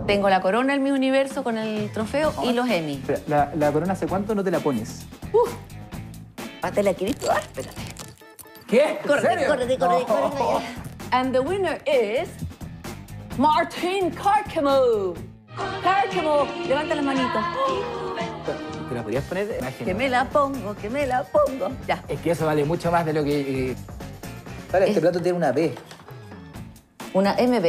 Tengo la corona en mi universo con el trofeo y los Emmy. ¿La corona hace cuánto no te la pones? ¿Te la querés probar? Espérate. ¿Qué? Córrete. And the winner is Martín Cárcamo. Cárcamo, levanta las manitos. ¿Te la podrías poner? Que me la pongo. Ya. Es que eso vale mucho más de lo que... Vale, este plato tiene una B. Una MB.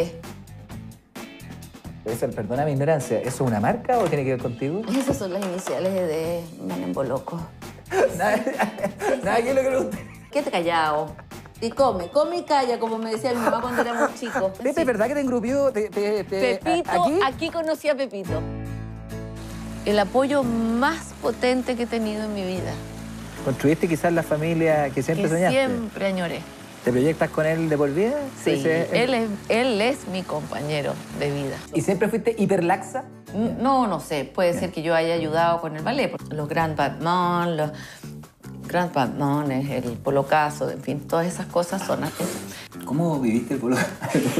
Perdona mi ignorancia, ¿eso es una marca o tiene que ver contigo? Esas son las iniciales de Menembo Loco. Nada que lo que le guste. Quédate callado. Y come y calla, como me decía mi mamá cuando éramos chicos. Pepe, ¿verdad que te engrupió? Pepito, aquí conocí a Pepito. El apoyo más potente que he tenido en mi vida. ¿Construiste quizás la familia que siempre soñaste? Siempre añoré. ¿Te proyectas con él de por vida? Sí, él es mi compañero de vida. ¿Y siempre fuiste hiperlaxa? No sé. Puede ser que yo haya ayudado con el ballet. Los Grand Batman, el polocazo, en fin, todas esas cosas son así. ¿Cómo viviste el polocazo?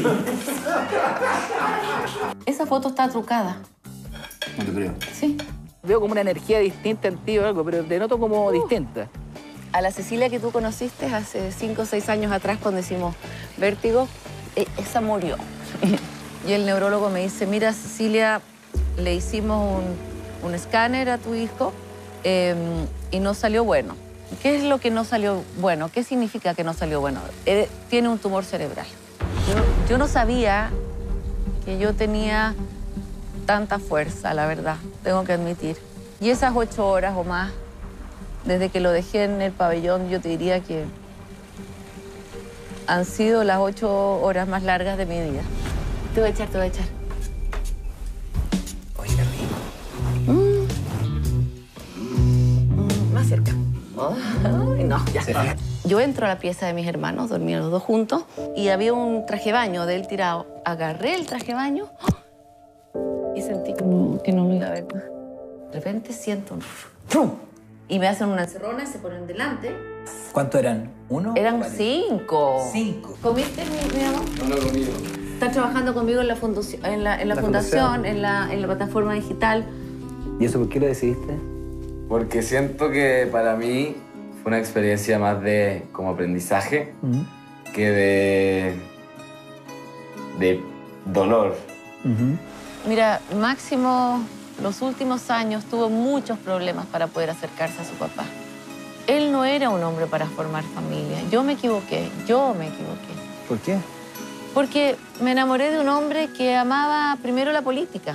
Esa foto está trucada. No te creo. Sí. Veo como una energía distinta en ti o algo, pero te noto como distinta. A la Cecilia que tú conociste hace 5 o 6 años atrás cuando hicimos Vértigo, esa murió. Y el neurólogo me dice, mira, Cecilia, le hicimos un escáner a tu hijo y no salió bueno. ¿Qué es lo que no salió bueno? ¿Qué significa que no salió bueno? Tiene un tumor cerebral. Yo no sabía que yo tenía tanta fuerza, la verdad, tengo que admitir. Y esas 8 horas o más, desde que lo dejé en el pabellón, yo te diría que han sido las 8 horas más largas de mi vida. Te voy a echar. Oye, qué rico. Más cerca. Ay, no, ya. Yo entro a la pieza de mis hermanos, dormían los dos juntos, y había un traje baño de él tirado. Agarré el traje baño y sentí como que no lo iba a ver más. De repente siento un ¡frum! Y me hacen una encerrona y se ponen delante. ¿Cuánto eran? ¿1? Eran 5. 5. ¿Comiste, mi amor? No he comido. Estás trabajando conmigo en la fundación, en la plataforma digital. ¿Y eso por qué lo decidiste? Porque siento que para mí fue una experiencia más de como aprendizaje que de dolor. Mira, Máximo, los últimos años tuvo muchos problemas para poder acercarse a su papá. Él no era un hombre para formar familia. Yo me equivoqué. ¿Por qué? Porque me enamoré de un hombre que amaba primero la política.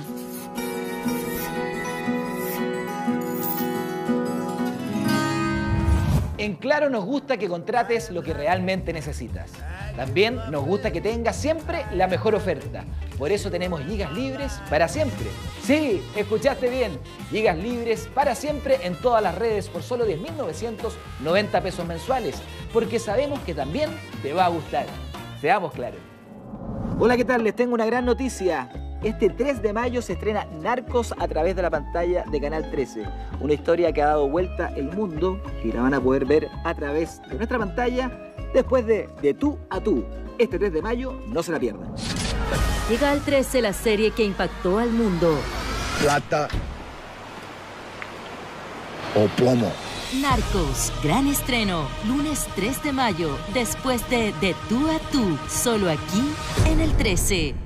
En Claro nos gusta que contrates lo que realmente necesitas. También nos gusta que tengas siempre la mejor oferta. Por eso tenemos gigas libres para siempre. Sí, escuchaste bien. Gigas libres para siempre en todas las redes por solo 10.990 pesos mensuales. Porque sabemos que también te va a gustar. Seamos claros. Hola, ¿qué tal? Les tengo una gran noticia. Este 3 de mayo se estrena Narcos a través de la pantalla de Canal 13. Una historia que ha dado vuelta el mundo y la van a poder ver a través de nuestra pantalla después de Tú a Tú. Este 3 de mayo no se la pierdan. Llega al 13 la serie que impactó al mundo. Plata o plomo. Narcos, gran estreno, lunes 3 de mayo, después de Tú a Tú, solo aquí en el 13.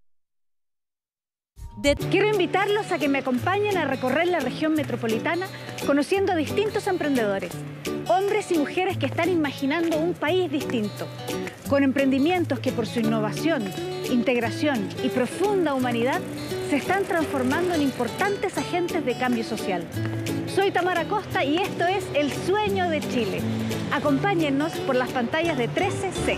Quiero invitarlos a que me acompañen a recorrer la región metropolitana conociendo a distintos emprendedores, hombres y mujeres que están imaginando un país distinto, con emprendimientos que por su innovación, integración y profunda humanidad se están transformando en importantes agentes de cambio social. Soy Tamara Costa y esto es El Sueño de Chile. Acompáñennos por las pantallas de 13C.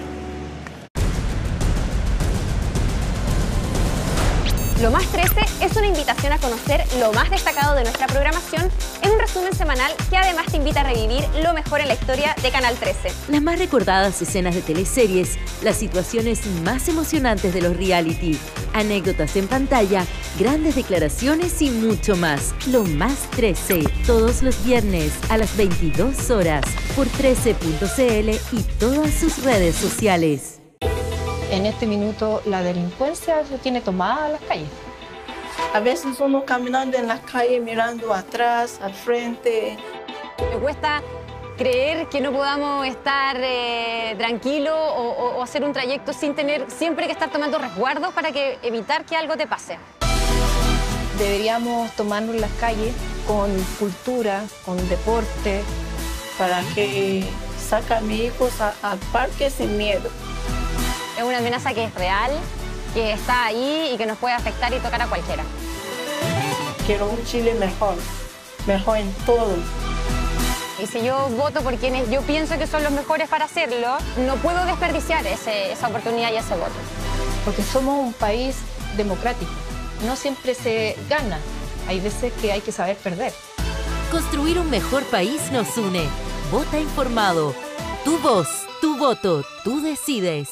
Lo Más 13 es una invitación a conocer lo más destacado de nuestra programación en un resumen semanal que además te invita a revivir lo mejor en la historia de Canal 13. Las más recordadas escenas de teleseries, las situaciones más emocionantes de los reality, anécdotas en pantalla, grandes declaraciones y mucho más. Lo Más 13, todos los viernes a las 22 horas por 13.cl y todas sus redes sociales. En este minuto la delincuencia se tiene tomada las calles. A veces uno caminando en la calle, mirando atrás, al frente. Me cuesta creer que no podamos estar tranquilos o hacer un trayecto sin tener siempre que estar tomando resguardos para evitar que algo te pase. Deberíamos tomarnos las calles con cultura, con deporte. Para que saque a mis hijos al parque sin miedo. Es una amenaza que es real, que está ahí y que nos puede afectar y tocar a cualquiera. Quiero un Chile mejor, mejor en todo. Y si yo voto por quienes yo pienso que son los mejores para hacerlo, no puedo desperdiciar esa oportunidad y ese voto. Porque somos un país democrático. No siempre se gana. Hay veces que hay que saber perder. Construir un mejor país nos une. Vota informado. Tu voz, tu voto, tú decides.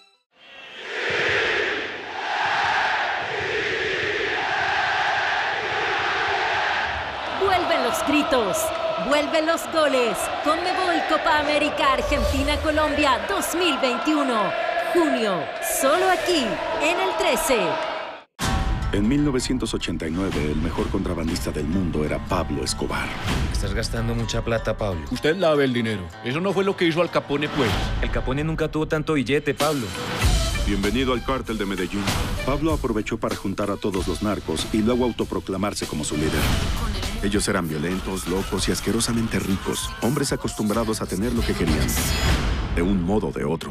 Vuelven los gritos, vuelven los goles. Conmebol Copa América Argentina-Colombia 2021. Junio, solo aquí, en el 13. En 1989, el mejor contrabandista del mundo era Pablo Escobar. Estás gastando mucha plata, Pablo. Usted lave el dinero. Eso no fue lo que hizo Al Capone, pues. El Capone nunca tuvo tanto billete, Pablo. Bienvenido al cártel de Medellín. Pablo aprovechó para juntar a todos los narcos y luego autoproclamarse como su líder. Ellos eran violentos, locos y asquerosamente ricos. Hombres acostumbrados a tener lo que querían, de un modo o de otro.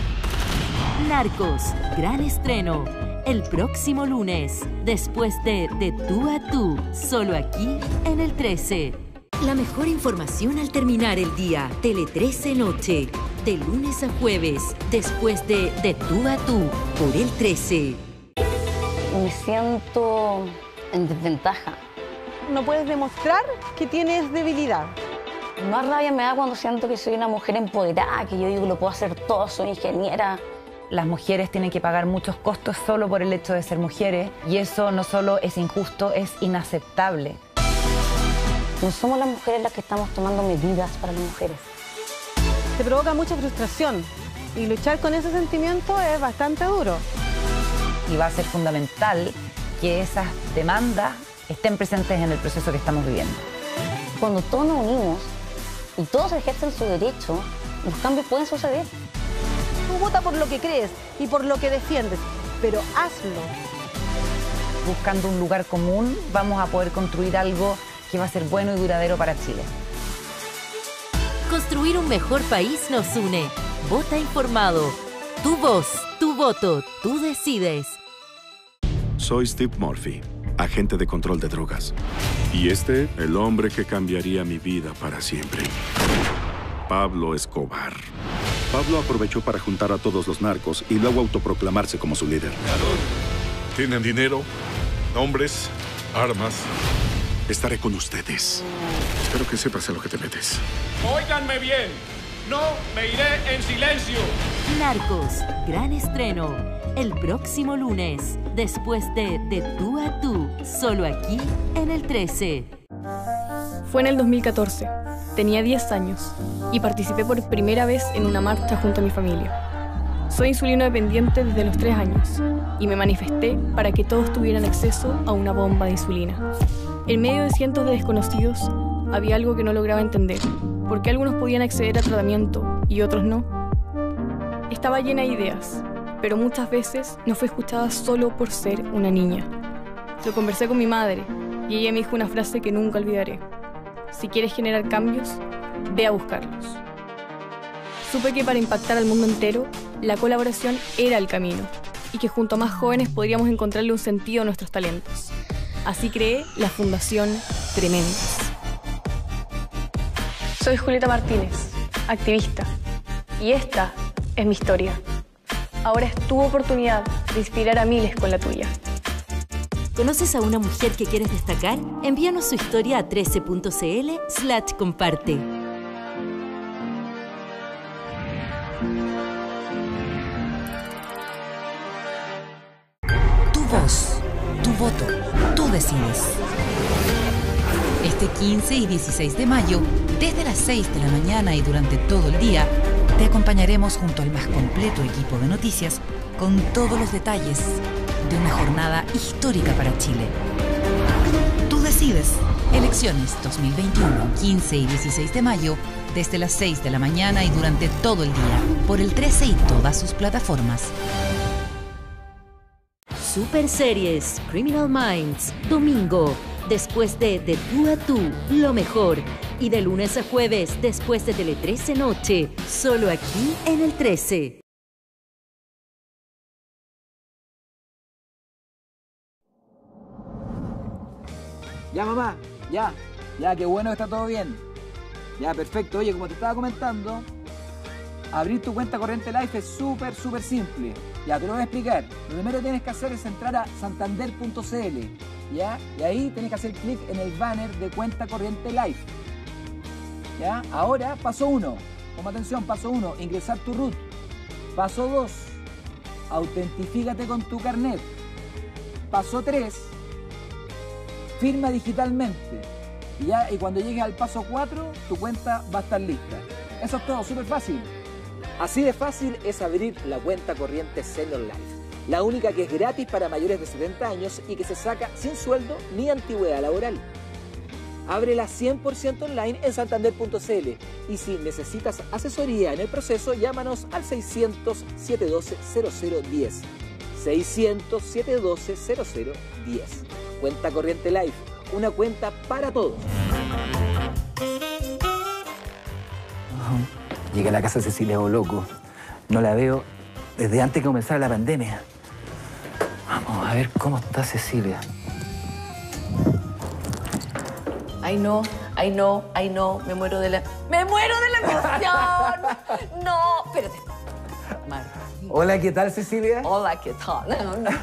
Narcos, gran estreno. El próximo lunes, después de Tú a Tú, solo aquí en el 13. La mejor información al terminar el día. Tele 13 Noche. De lunes a jueves, después de Tú a Tú, por el 13. Me siento en desventaja. No puedes demostrar que tienes debilidad. Más rabia me da cuando siento que soy una mujer empoderada, que yo digo lo puedo hacer todo, soy ingeniera. Las mujeres tienen que pagar muchos costos solo por el hecho de ser mujeres y eso no solo es injusto, es inaceptable. No somos las mujeres las que estamos tomando medidas para las mujeres. Te provoca mucha frustración y luchar con ese sentimiento es bastante duro. Y va a ser fundamental que esas demandas estén presentes en el proceso que estamos viviendo. Cuando todos nos unimos y todos ejercen su derecho, los cambios pueden suceder. Tú vota por lo que crees y por lo que defiendes, pero hazlo. Buscando un lugar común, vamos a poder construir algo que va a ser bueno y duradero para Chile. Construir un mejor país nos une. Vota informado. Tu voz, tu voto, tú decides. Soy Steve Murphy, agente de control de drogas. Y el hombre que cambiaría mi vida para siempre. Pablo Escobar. Pablo aprovechó para juntar a todos los narcos y luego autoproclamarse como su líder. Tienen dinero, hombres, armas. Estaré con ustedes. Espero que sepas a lo que te metes. Óiganme bien, no me iré en silencio. Narcos, gran estreno. El próximo lunes, después de Tú a Tú, solo aquí en el 13. Fue en el 2014. Tenía 10 años y participé por primera vez en una marcha junto a mi familia. Soy insulino dependiente desde los 3 años y me manifesté para que todos tuvieran acceso a una bomba de insulina. En medio de cientos de desconocidos, había algo que no lograba entender. ¿Por qué algunos podían acceder a tratamiento y otros no? Estaba llena de ideas, pero muchas veces no fui escuchada solo por ser una niña. Lo conversé con mi madre y ella me dijo una frase que nunca olvidaré. Si quieres generar cambios, ve a buscarlos. Supe que para impactar al mundo entero, la colaboración era el camino y que junto a más jóvenes podríamos encontrarle un sentido a nuestros talentos. Así creé la Fundación Tremendas. Soy Julieta Martínez, activista, y esta es mi historia. Ahora es tu oportunidad de inspirar a miles con la tuya. ¿Conoces a una mujer que quieres destacar? Envíanos su historia a 13.cl/comparte. Tu voz, tu voto, tú decides. Este 15 y 16 de mayo, desde las 6 de la mañana y durante todo el día, te acompañaremos junto al más completo equipo de noticias con todos los detalles de una jornada histórica para Chile. Tú decides. Elecciones 2021, 15 y 16 de mayo, desde las 6 de la mañana y durante todo el día, por el 13 y todas sus plataformas. Super Series Criminal Minds, domingo, después de Tú a Tú, lo mejor. Y de lunes a jueves, después de Tele 13 Noche, solo aquí en el 13. Ya, mamá, ya, qué bueno que está todo bien. Ya, perfecto. Oye, como te estaba comentando, abrir tu cuenta corriente Life es súper simple. Ya, te lo voy a explicar. Lo primero que tienes que hacer es entrar a santander.cl, ¿ya? Y ahí tienes que hacer clic en el banner de cuenta corriente Life. ¿Ya? Ahora, paso 1. Toma atención, paso 1, ingresar tu RUT. Paso 2, autentifícate con tu carnet. Paso 3, firma digitalmente. Y cuando llegues al paso 4, tu cuenta va a estar lista. Eso es todo, súper fácil. Así de fácil es abrir la cuenta corriente Senior Life. La única que es gratis para mayores de 70 años y que se saca sin sueldo ni antigüedad laboral. Ábrela 100% online en santander.cl y si necesitas asesoría en el proceso, llámanos al 600-712-0010. 600-712-0010. Cuenta corriente Life, una cuenta para todos. Llegué a la casa de Cecilia loco. No la veo desde antes que comenzara la pandemia. Vamos a ver cómo está Cecilia. Ay, no, me muero de la... ¡Me muero de la emoción! No, espérate. Hola, ¿qué tal, Cecilia? Hola, ¿qué tal? ¿Cómo estás?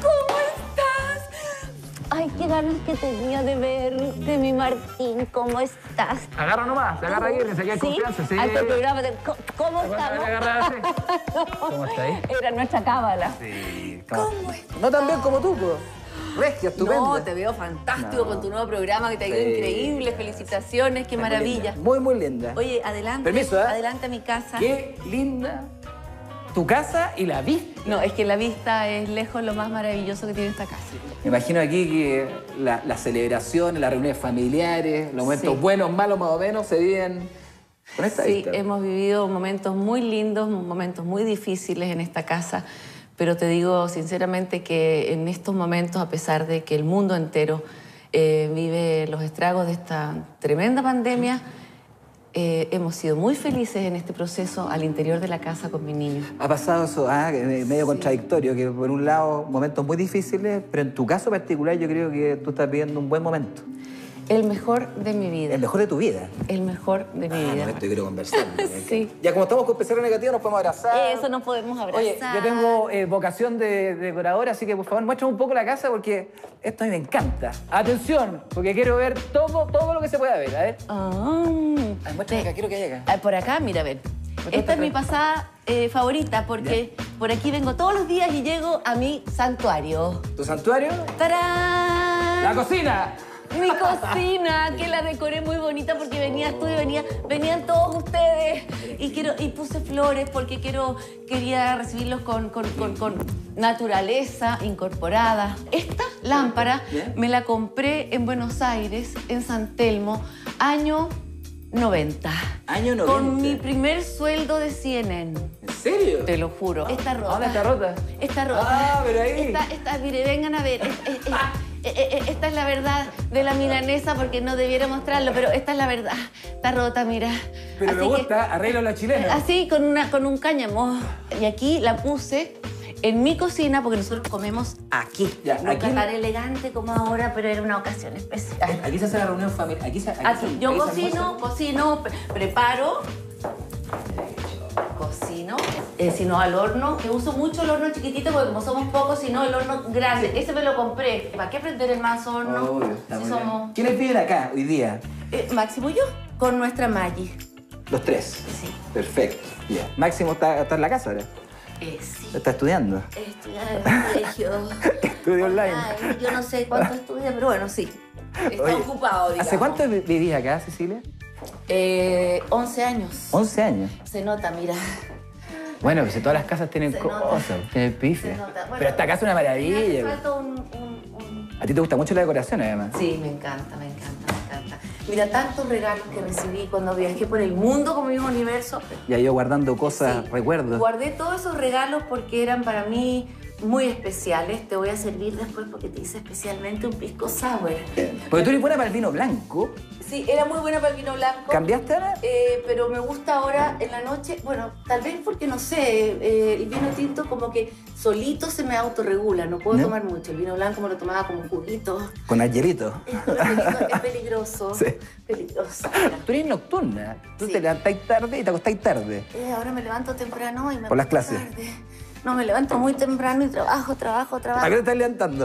Ay, qué ganas que tenía de verte, mi Martín. ¿Cómo estás? Agarra nomás, te agarra ahí, le saqué confianza. Sí. Al programa de... ¿Cómo estamos? ¿Cómo está ahí? Era nuestra cábala. Sí. ¿Cómo estás? No tan bien como tú, pues. Regia, estupenda. No, te veo fantástico con tu nuevo programa, que te ha ido increíble. Felicitaciones, qué maravilla. Muy linda. Oye, adelante. Permiso, ¿eh? Adelante a mi casa. Qué linda tu casa y la vista. No, es que la vista es lejos lo más maravilloso que tiene esta casa. Me imagino aquí que las celebraciones, las reuniones familiares, los momentos buenos, malos más o menos, se viven con esta vista. Sí, hemos vivido momentos muy lindos, momentos muy difíciles en esta casa, pero te digo sinceramente que en estos momentos, a pesar de que el mundo entero vive los estragos de esta tremenda pandemia, hemos sido muy felices en este proceso al interior de la casa con mi niño. Ha pasado eso, medio contradictorio, que por un lado momentos muy difíciles, pero en tu caso particular yo creo que tú estás viviendo un buen momento. El mejor de mi vida. ¿El mejor de tu vida? El mejor de mi vida. Esto yo quiero conversar. Sí. Ya como estamos con PCR negativo nos podemos abrazar. Eso, nos podemos abrazar. Oye, yo tengo vocación de decoradora, así que por favor muéstrame un poco la casa porque esto a mí me encanta. Atención, porque quiero ver todo lo que se pueda ver. A ver. Muéstrame acá, quiero que haya acá. Por acá, mira, ven. Esta es mi pasada favorita porque por aquí vengo todos los días y llego a mi santuario. ¿Tu santuario? ¡Tarán! ¡La cocina! Mi cocina, que la decoré muy bonita porque venías tú y venían todos ustedes. Y puse flores porque quería recibirlos con naturaleza incorporada. Esta lámpara me la compré en Buenos Aires, en San Telmo, año 90. ¿Año 90? Con mi primer sueldo de CNN. ¿En serio? Te lo juro. Está rota. ¿Dónde está rota? Está rota. Ah, pero ahí. Mire, vengan a ver. Esta es la verdad de la milanesa porque no debiera mostrarlo, pero esta es la verdad. Está rota, mira. Pero así me gusta, arreglo a la chilena. Así, con un cáñamo. Y aquí la puse en mi cocina porque nosotros comemos aquí. Ya, no aquí tan elegante como ahora, pero era una ocasión especial. Aquí se hace la reunión familiar. Aquí. Yo cocino, preparo. Cocino, sino al horno, que uso mucho el horno chiquitito porque como somos pocos, sino el horno grande. Ese me lo compré. ¿Para qué prender el más horno? Obvio, si somos... ¿Quiénes viven acá hoy día? Máximo y yo, con nuestra Maggie. Los tres. Sí. Perfecto. Yeah. Máximo está en la casa ahora. Sí. ¿Está estudiando? Estudia en el colegio. Estudio online. Ay, yo no sé cuánto estudia, pero bueno, sí. Está ocupado, digamos. ¿Hace cuánto vivís acá, Cecilia? 11 años. 11 años. Se nota, mira. Bueno, pues todas las casas tienen cosas, tienen pifes. Bueno, pero esta casa es una maravilla. Falta A ti te gusta mucho la decoración, además. Sí, me encanta, me encanta, me encanta. Mira, tantos regalos que recibí cuando viajé por el mundo con mi mismo universo. Ya yo guardando cosas, recuerdos. Guardé todos esos regalos porque eran para mí muy especiales. Te voy a servir después porque te hice especialmente un pisco sour. Porque tú eres buena para el vino blanco. Sí, era muy buena para el vino blanco. ¿Cambiaste ahora? Pero me gusta ahora en la noche, bueno, tal vez porque, no sé, el vino tinto como que solito se me autorregula, no puedo tomar mucho. El vino blanco me lo tomaba como un juguito. Con hielito. Es peligroso, sí. Peligroso. Tú eres nocturna, tú te levantáis tarde y te acostáis tarde. Ahora me levanto temprano y me por las clases. Tarde. No, me levanto muy temprano y trabajo. ¿A qué te estás levantando?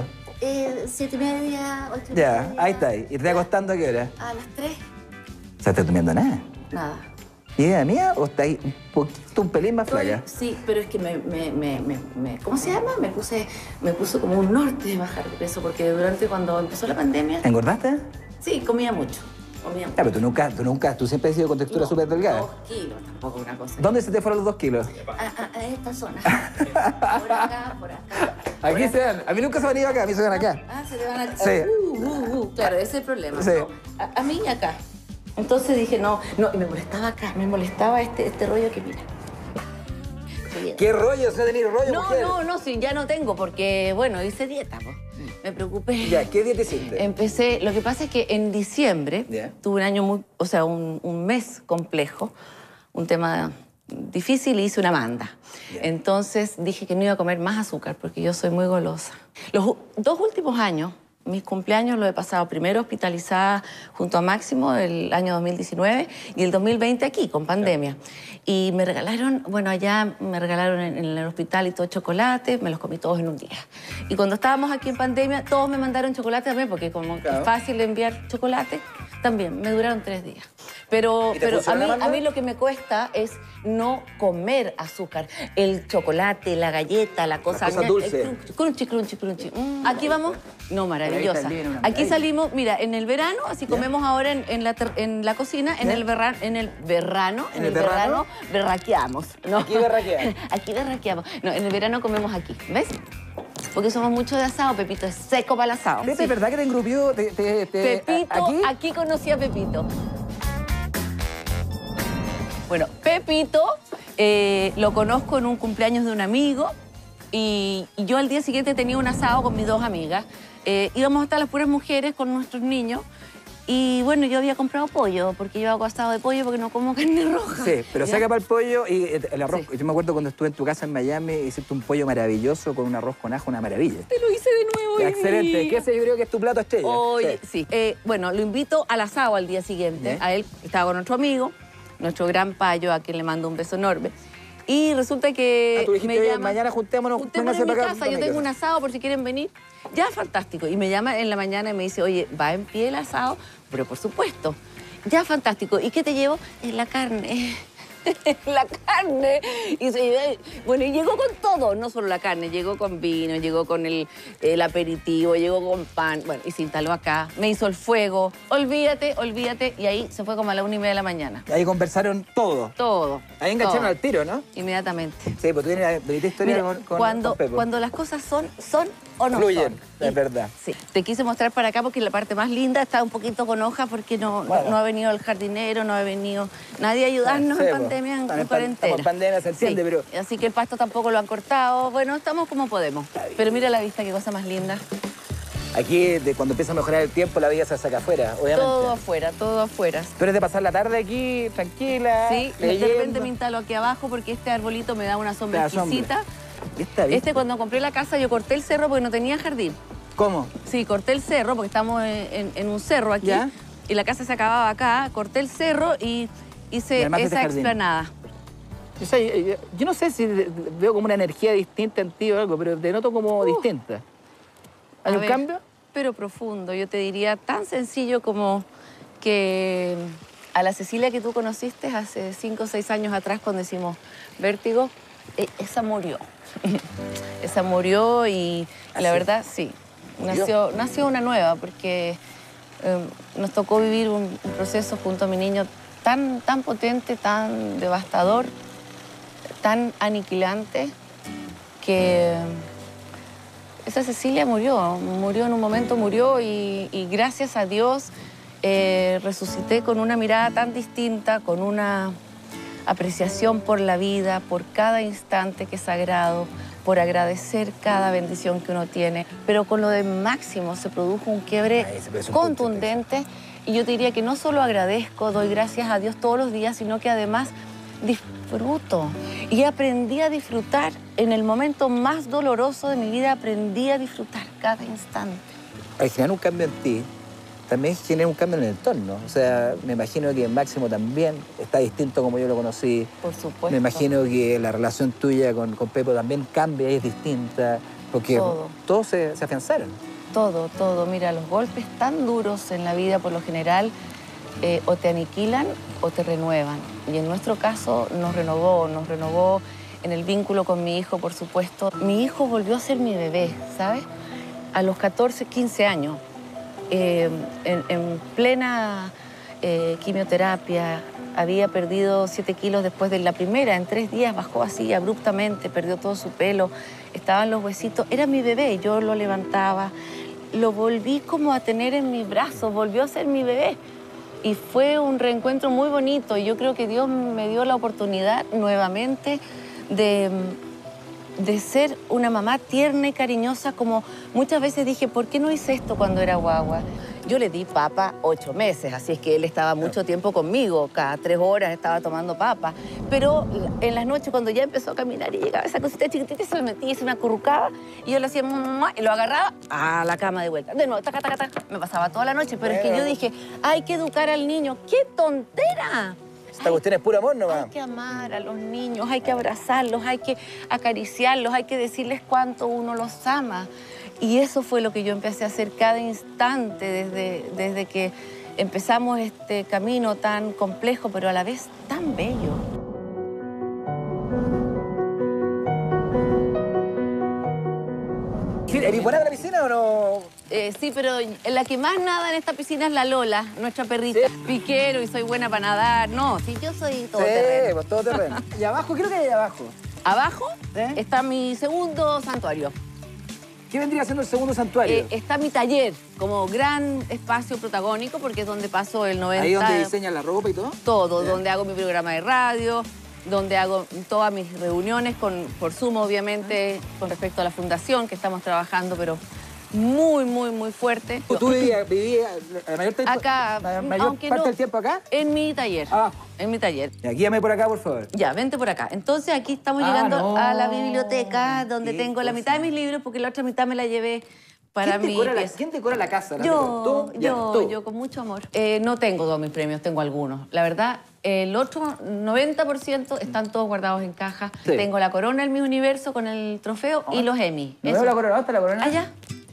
7:30, 8:30. Ya, ahí está. ¿Y te estás acostando a qué hora? A las 3. O sea, ¿estás durmiendo nada? Nada. ¿Idea mía o estáis un pelín más flaca? Sí, pero es que ¿cómo se llama? Me puso como un norte de bajar de peso porque cuando empezó la pandemia... ¿Engordaste? Sí, comía mucho. Ya, pero tú siempre has sido con textura súper delgada. 2 kilos, tampoco una cosa. ¿Dónde se te fueron los 2 kilos? A esta zona. Por acá, por acá. Aquí se dan. A mí nunca se van a ir acá, a mí se van acá. Se te van acá. Sí. Claro, ese es el problema. Sí. No, a mí y acá. Entonces dije, no, y me molestaba acá, me molestaba este rollo que mira. ¿Qué rollo? ¿Se ha tenido rollo, mujer? No, sí, ya no tengo, porque, bueno, hice dieta, pues. Me preocupé. Ya, ¿qué dieta hiciste? Empecé, lo que pasa es que en diciembre tuve un año un mes complejo, un tema difícil y hice una manda. Entonces dije que no iba a comer más azúcar porque yo soy muy golosa. Los 2 últimos años, mis cumpleaños lo he pasado primero hospitalizada junto a Máximo el año 2019 y el 2020 aquí, con pandemia. Y me regalaron, allá me regalaron en el hospital y todo chocolate, me los comí todos en un día. Y cuando estábamos aquí en pandemia, todos me mandaron chocolate también, porque como es fácil enviar chocolate, también me duraron 3 días. Pero a mí lo que me cuesta es no comer azúcar. El chocolate, la galleta, la cosa dulce. Crunchy. Aquí vamos. No, maravillosa. Aquí salimos, mira, en el verano, así comemos ahora en la cocina, en el verano berraqueamos. ¿No? Aquí berraqueamos. Aquí berraqueamos. No, en el verano comemos aquí, ¿ves? Porque somos mucho de asado, Pepito es seco para el asado. Pepe, ¿es verdad que te engrupió? Pepito, aquí conocí a Pepito. Bueno, Pepito lo conozco en un cumpleaños de un amigo y yo al día siguiente tenía un asado con mis 2 amigas. Íbamos a estar las puras mujeres con nuestros niños y bueno, yo había comprado pollo porque yo hago asado de pollo porque no como carne roja. Sí, pero saca para el pollo y el arroz. Sí. Yo me acuerdo cuando estuve en tu casa en Miami, hiciste un pollo maravilloso con un arroz con ajo, una maravilla. Te lo hice de nuevo. Excelente, que ese yo creo que es tu plato estrella. Oye, sí. Bueno, lo invito al asado al día siguiente. A él estaba con nuestro amigo, nuestro gran payo, a quien le mando un beso enorme. Y resulta que tú dijiste, me llama, mañana juntémonos en mi casa, yo tengo un asado por si quieren venir. Ya, fantástico. Y me llama en la mañana y me dice, oye, ¿va en pie el asado? Pero por supuesto. Ya, fantástico. ¿Y qué te llevo? La carne. La carne. Y llegó con todo, no solo la carne, llegó con vino, llegó con el aperitivo, llegó con pan, bueno, y se instaló acá, me hizo el fuego, olvídate, y ahí se fue como a la 1:30 de la mañana. Ahí conversaron todo. Todo. Ahí engancharon al tiro, ¿no? Inmediatamente. Sí, pues tú tienes historia con Pepo. Cuando las cosas son o no fluyen, son. Es verdad. Sí. Te quise mostrar para acá porque la parte más linda está un poquito con hojas porque no ha venido el jardinero, no ha venido nadie a ayudarnos en pandemia, en cuarentena. Estamos en pandemia, se entiende, sí. pero... Así que el pasto tampoco lo han cortado. Bueno, estamos como podemos. Pero mira la vista, qué cosa más linda. Aquí, cuando empieza a mejorar el tiempo, la vida se saca afuera, obviamente. Todo afuera. ¿Tú eres de pasar la tarde aquí, tranquila? Sí, de repente me instalo aquí abajo porque este arbolito me da una sombra exquisita. Cuando compré la casa, yo corté el cerro porque no tenía jardín. ¿Cómo? Sí, corté el cerro porque estamos en un cerro aquí. ¿Ya? Y la casa se acababa acá. Corté el cerro y hice esa explanada. O sea, yo no sé si veo como una energía distinta en ti o algo, pero te noto como distinta. ¿Hay un cambio? Pero profundo. Yo te diría tan sencillo como que a la Cecilia que tú conociste hace 5 o 6 años atrás cuando hicimos Vértigo, esa murió. Esa murió y la verdad, sí. Nació una nueva porque nos tocó vivir un proceso junto a mi niño tan potente, tan devastador, tan aniquilante que esa Cecilia murió en un momento, murió y gracias a Dios resucité con una mirada tan distinta, con una apreciación por la vida, por cada instante que es sagrado, por agradecer cada bendición que uno tiene. Pero con lo de Máximo se produjo un quiebre contundente y yo te diría que no solo agradezco, doy gracias a Dios todos los días, sino que además disfruto. Y aprendí a disfrutar en el momento más doloroso de mi vida, aprendí a disfrutar cada instante. Al generar un cambio en ti, también genera un cambio en el entorno. O sea, me imagino que Máximo también está distinto como yo lo conocí. Por supuesto. Me imagino que la relación tuya con Pepo también cambia y es distinta. Porque todos se afianzaron. Todo. Mira, los golpes tan duros en la vida, por lo general, o te aniquilan o te renuevan. Y en nuestro caso nos renovó en el vínculo con mi hijo, por supuesto. Mi hijo volvió a ser mi bebé, ¿sabes? A los 14, 15 años. En plena quimioterapia, había perdido 7 kilos después de la primera, en 3 días bajó así abruptamente, perdió todo su pelo, estaban los huesitos, era mi bebé, yo lo levantaba, lo volví como a tener en mis brazos, volvió a ser mi bebé. Y fue un reencuentro muy bonito, y yo creo que Dios me dio la oportunidad nuevamente de ser una mamá tierna y cariñosa, como muchas veces dije, ¿por qué no hice esto cuando era guagua? Yo le di papa 8 meses, así es que él estaba mucho tiempo conmigo, cada 3 horas estaba tomando papa. Pero en las noches, cuando ya empezó a caminar y llegaba esa cosita chiquitita, se me metía y se me acurrucaba, y yo le hacía mamá, y lo agarraba a la cama de vuelta. De nuevo, taca, taca, taca. Me pasaba toda la noche, pero es que yo dije, hay que educar al niño. ¡Qué tontera! Esta cuestión es puro amor, nomás. Hay que amar a los niños, hay que abrazarlos, hay que acariciarlos, hay que decirles cuánto uno los ama. Y eso fue lo que yo empecé a hacer cada instante desde que empezamos este camino tan complejo, pero a la vez tan bello. ¿Eres buena de la piscina o no? Sí, pero la que más nada en esta piscina es la Lola, nuestra perrita. ¿Sí? Piquero y soy buena para nadar. No, sí, yo soy todoterreno. Sí, pues todoterreno. ¿Y abajo? ¿Qué es lo que hay abajo? Abajo está mi segundo santuario. ¿Qué vendría siendo el segundo santuario? Está mi taller, como gran espacio protagónico, porque es donde paso el 90... ¿Ahí donde diseñan la ropa y todo? Todo, donde hago mi programa de radio, donde hago todas mis reuniones, por Zoom, obviamente, con respecto a la fundación, que estamos trabajando, pero muy, muy, muy fuerte. ¿Tú vivías la mayor parte del tiempo acá? En mi taller. En mi taller. Y guíame por acá, por favor. Ya, vente por acá. Entonces, aquí estamos llegando a la biblioteca, donde tengo la mitad de mis libros, porque la otra mitad me la llevé para mí. ¿Quién decora la casa? Yo, con mucho amor. No tengo todos mis premios, tengo algunos. La verdad, el otro 90% están todos guardados en cajas. Sí. Tengo la corona del Miss Universo con el trofeo y los Emmy. ¿No veo la corona? ¿Dónde está la corona? Allá.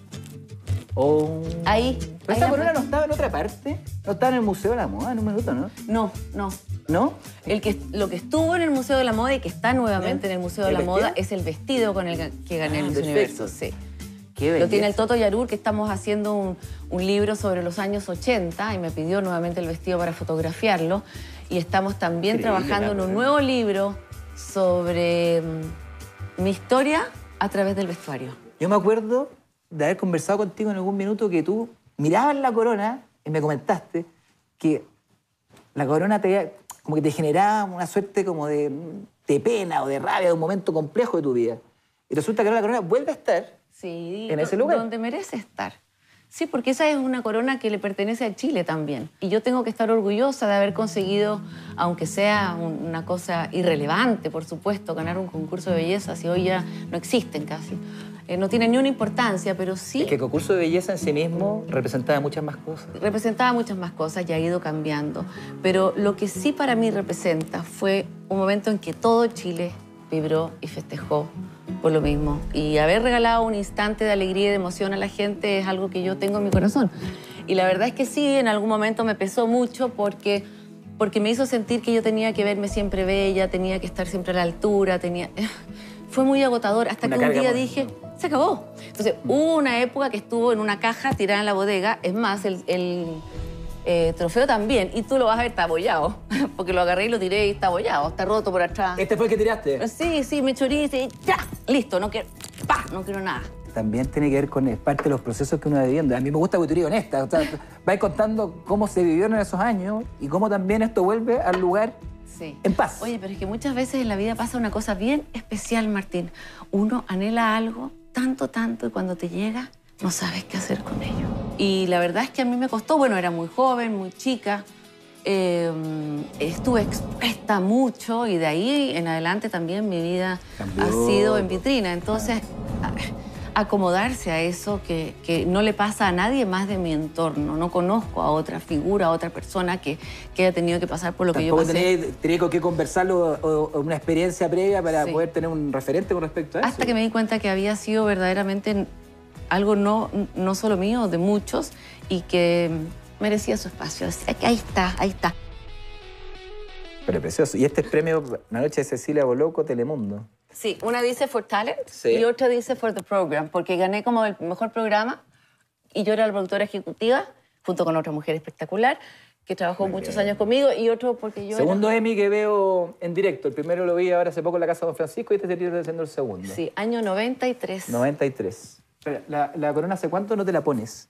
Oh. Ahí. ¿Pero esa corona no estaba en otra parte? ¿No estaba en el Museo de la Moda en un minuto, no? No. ¿No? Lo que estuvo en el Museo de la Moda y que está nuevamente en el Museo de la Moda es el vestido con el que gané el Miss Universo. Sí. Lo tiene el Toto Yarur, que estamos haciendo un libro sobre los años 80 y me pidió nuevamente el vestido para fotografiarlo. Y estamos también trabajando en un nuevo libro sobre mi historia a través del vestuario. Yo me acuerdo de haber conversado contigo en algún minuto que tú mirabas la corona y me comentaste que la corona como que te generaba una suerte como de pena o de rabia, de un momento complejo de tu vida. Y resulta que ahora la corona vuelve a estar en ese lugar. Donde merece estar. Sí, porque esa es una corona que le pertenece a Chile también. Y yo tengo que estar orgullosa de haber conseguido, aunque sea una cosa irrelevante, por supuesto, ganar un concurso de belleza, si hoy ya no existen casi. No tiene ni una importancia, pero sí... Es que el concurso de belleza en sí mismo representaba muchas más cosas. Representaba muchas más cosas y ha ido cambiando. Pero lo que sí para mí representa fue un momento en que todo Chile vibró y festejó por lo mismo. Y haber regalado un instante de alegría y de emoción a la gente es algo que yo tengo en mi corazón. Y la verdad es que sí, en algún momento me pesó mucho porque me hizo sentir que yo tenía que verme siempre bella, tenía que estar siempre a la altura, Fue muy agotador hasta que un día dije, se acabó. Entonces, hubo una época que estuvo en una caja tirada en la bodega. Es más, el trofeo también. Y tú lo vas a ver, está abollado. Porque lo agarré y lo tiré y está abollado. Está roto por atrás. ¿Este fue el que tiraste? Sí, me chorice y ya. Listo, no quiero nada. También tiene que ver con parte de los procesos que uno va viviendo. A mí me gusta que tú eres honesta. O sea, vais contando cómo se vivieron esos años y cómo también esto vuelve al lugar en paz. Oye, pero es que muchas veces en la vida pasa una cosa bien especial, Martín. Uno anhela algo tanto, y cuando te llega, no sabes qué hacer con ello. Y la verdad es que a mí me costó, bueno, era muy joven, muy chica, estuve expuesta mucho y de ahí en adelante también mi vida ha sido en vitrina. Entonces, acomodarse a eso que no le pasa a nadie más de mi entorno. No conozco a otra figura, a otra persona que haya tenido que pasar por lo que yo pasé. ¿Tenía con qué conversarlo o una experiencia previa para poder tener un referente con respecto a eso? Hasta que me di cuenta que había sido verdaderamente algo no solo mío, de muchos, y que merecía su espacio. Así que ahí está. Pero precioso. Y este es premio La Noche de Cecilia Boloco, Telemundo. Sí, una dice for talent y otra dice for the program, porque gané como el mejor programa y yo era la productora ejecutiva, junto con otra mujer espectacular, que trabajó muchos años conmigo, y otro porque yo Segundo Emmy que veo en directo. El primero lo vi ahora hace poco en la Casa de Don Francisco y este sería siendo el segundo. Sí, año 93. 93. ¿La corona hace cuánto no te la pones?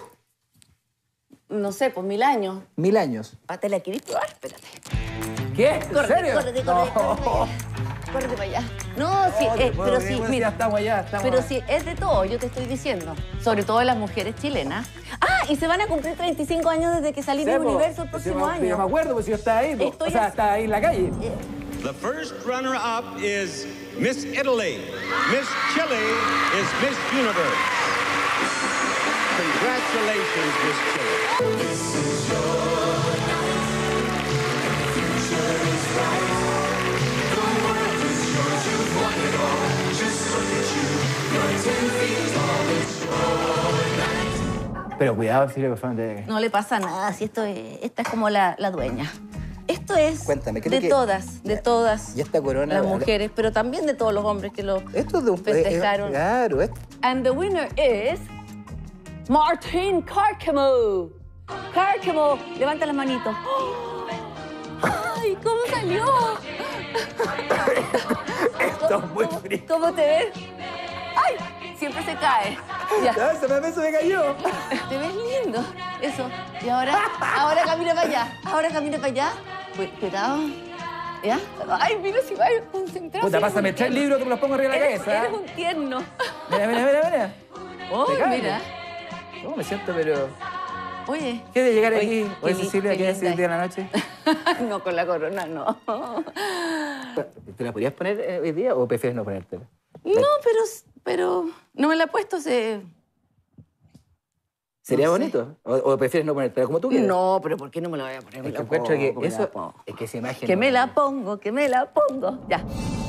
No sé, pues 1000 años. 1000 años. ¿Te la querés probar? Espérate. ¿Qué? ¿En serio? Córrete para allá. No, sí, pero sí, mira. Estamos allá, pero sí, es de todo, yo te estoy diciendo. Sobre todo de las mujeres chilenas. Ah, y se van a cumplir 35 años desde que salí del Universo el próximo año. Yo me acuerdo, pues yo estaba ahí. Estaba ahí en la calle. The first runner-up is Miss Italy. Miss Chile is Miss Universe. Congratulations, Miss Chile. This is your night. The future is bright. The world is yours. You've won it all. Just look at you. You're 10 feet tall. It's your night. Pero cuidado, Cecilia, por favor. No le pasa nada, si esta es como la dueña. Esto es de todas y esta corona, las mujeres, pero también de todos los hombres que lo festejaron. Claro. And the winner is Martín Cárcamo. Cárcamo, levanta las manitos. ¡Ay, cómo salió! Esto es muy frío. ¿Cómo te ves? ¡Ay! Siempre se cae. Ya. Se me cayó. Te ves lindo. Eso. Y ahora camina para allá. Cuidado. ¿Ya? Ay, mira si va a concentrar. Puta, pásame 3 libros que me los pongo arriba de la cabeza. Eres un tierno. Mira. Oh, mira. ¿Cómo me siento, pero...? Oye. ¿Qué de llegar aquí? Oye, Cecilia, ¿qué decir el día de la noche? No, con la corona no. ¿Te la podrías poner hoy día o prefieres no ponértela? No, pero no me la he puesto hace... ¿Sería bonito? ¿O prefieres no ponértela como tú quieras? No, pero ¿por qué no me la voy a poner? Es que encuentro que eso... Es que esa imagen... Que me la pongo. Ya.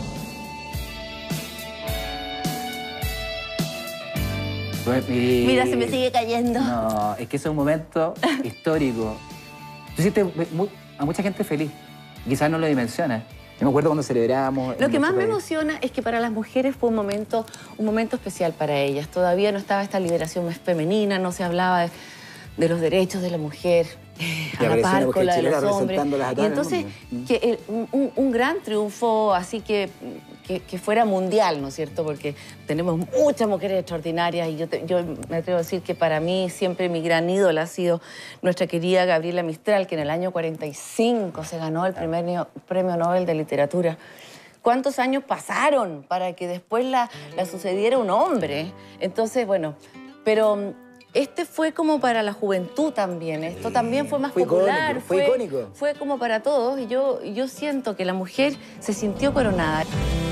Mira, se me sigue cayendo. No, es que eso es un momento histórico. Tú hiciste a mucha gente feliz. Quizás no lo dimensionas. Yo me acuerdo cuando celebramos... Lo que más me emociona es que para las mujeres fue un momento especial para ellas. Todavía no estaba esta liberación más femenina, no se hablaba de los derechos de la mujer a la par con la de los hombres. Y entonces, que un gran triunfo así que fuera mundial, ¿no es cierto? Porque tenemos muchas mujeres extraordinarias y yo me atrevo a decir que para mí siempre mi gran ídola ha sido nuestra querida Gabriela Mistral, que en el año 45 se ganó el primer premio Nobel de Literatura. ¿Cuántos años pasaron para que después la sucediera un hombre? Entonces, bueno, pero... Este fue como para la juventud también. Esto también fue más popular. Fue icónico. Fue como para todos. Y yo siento que la mujer se sintió coronada.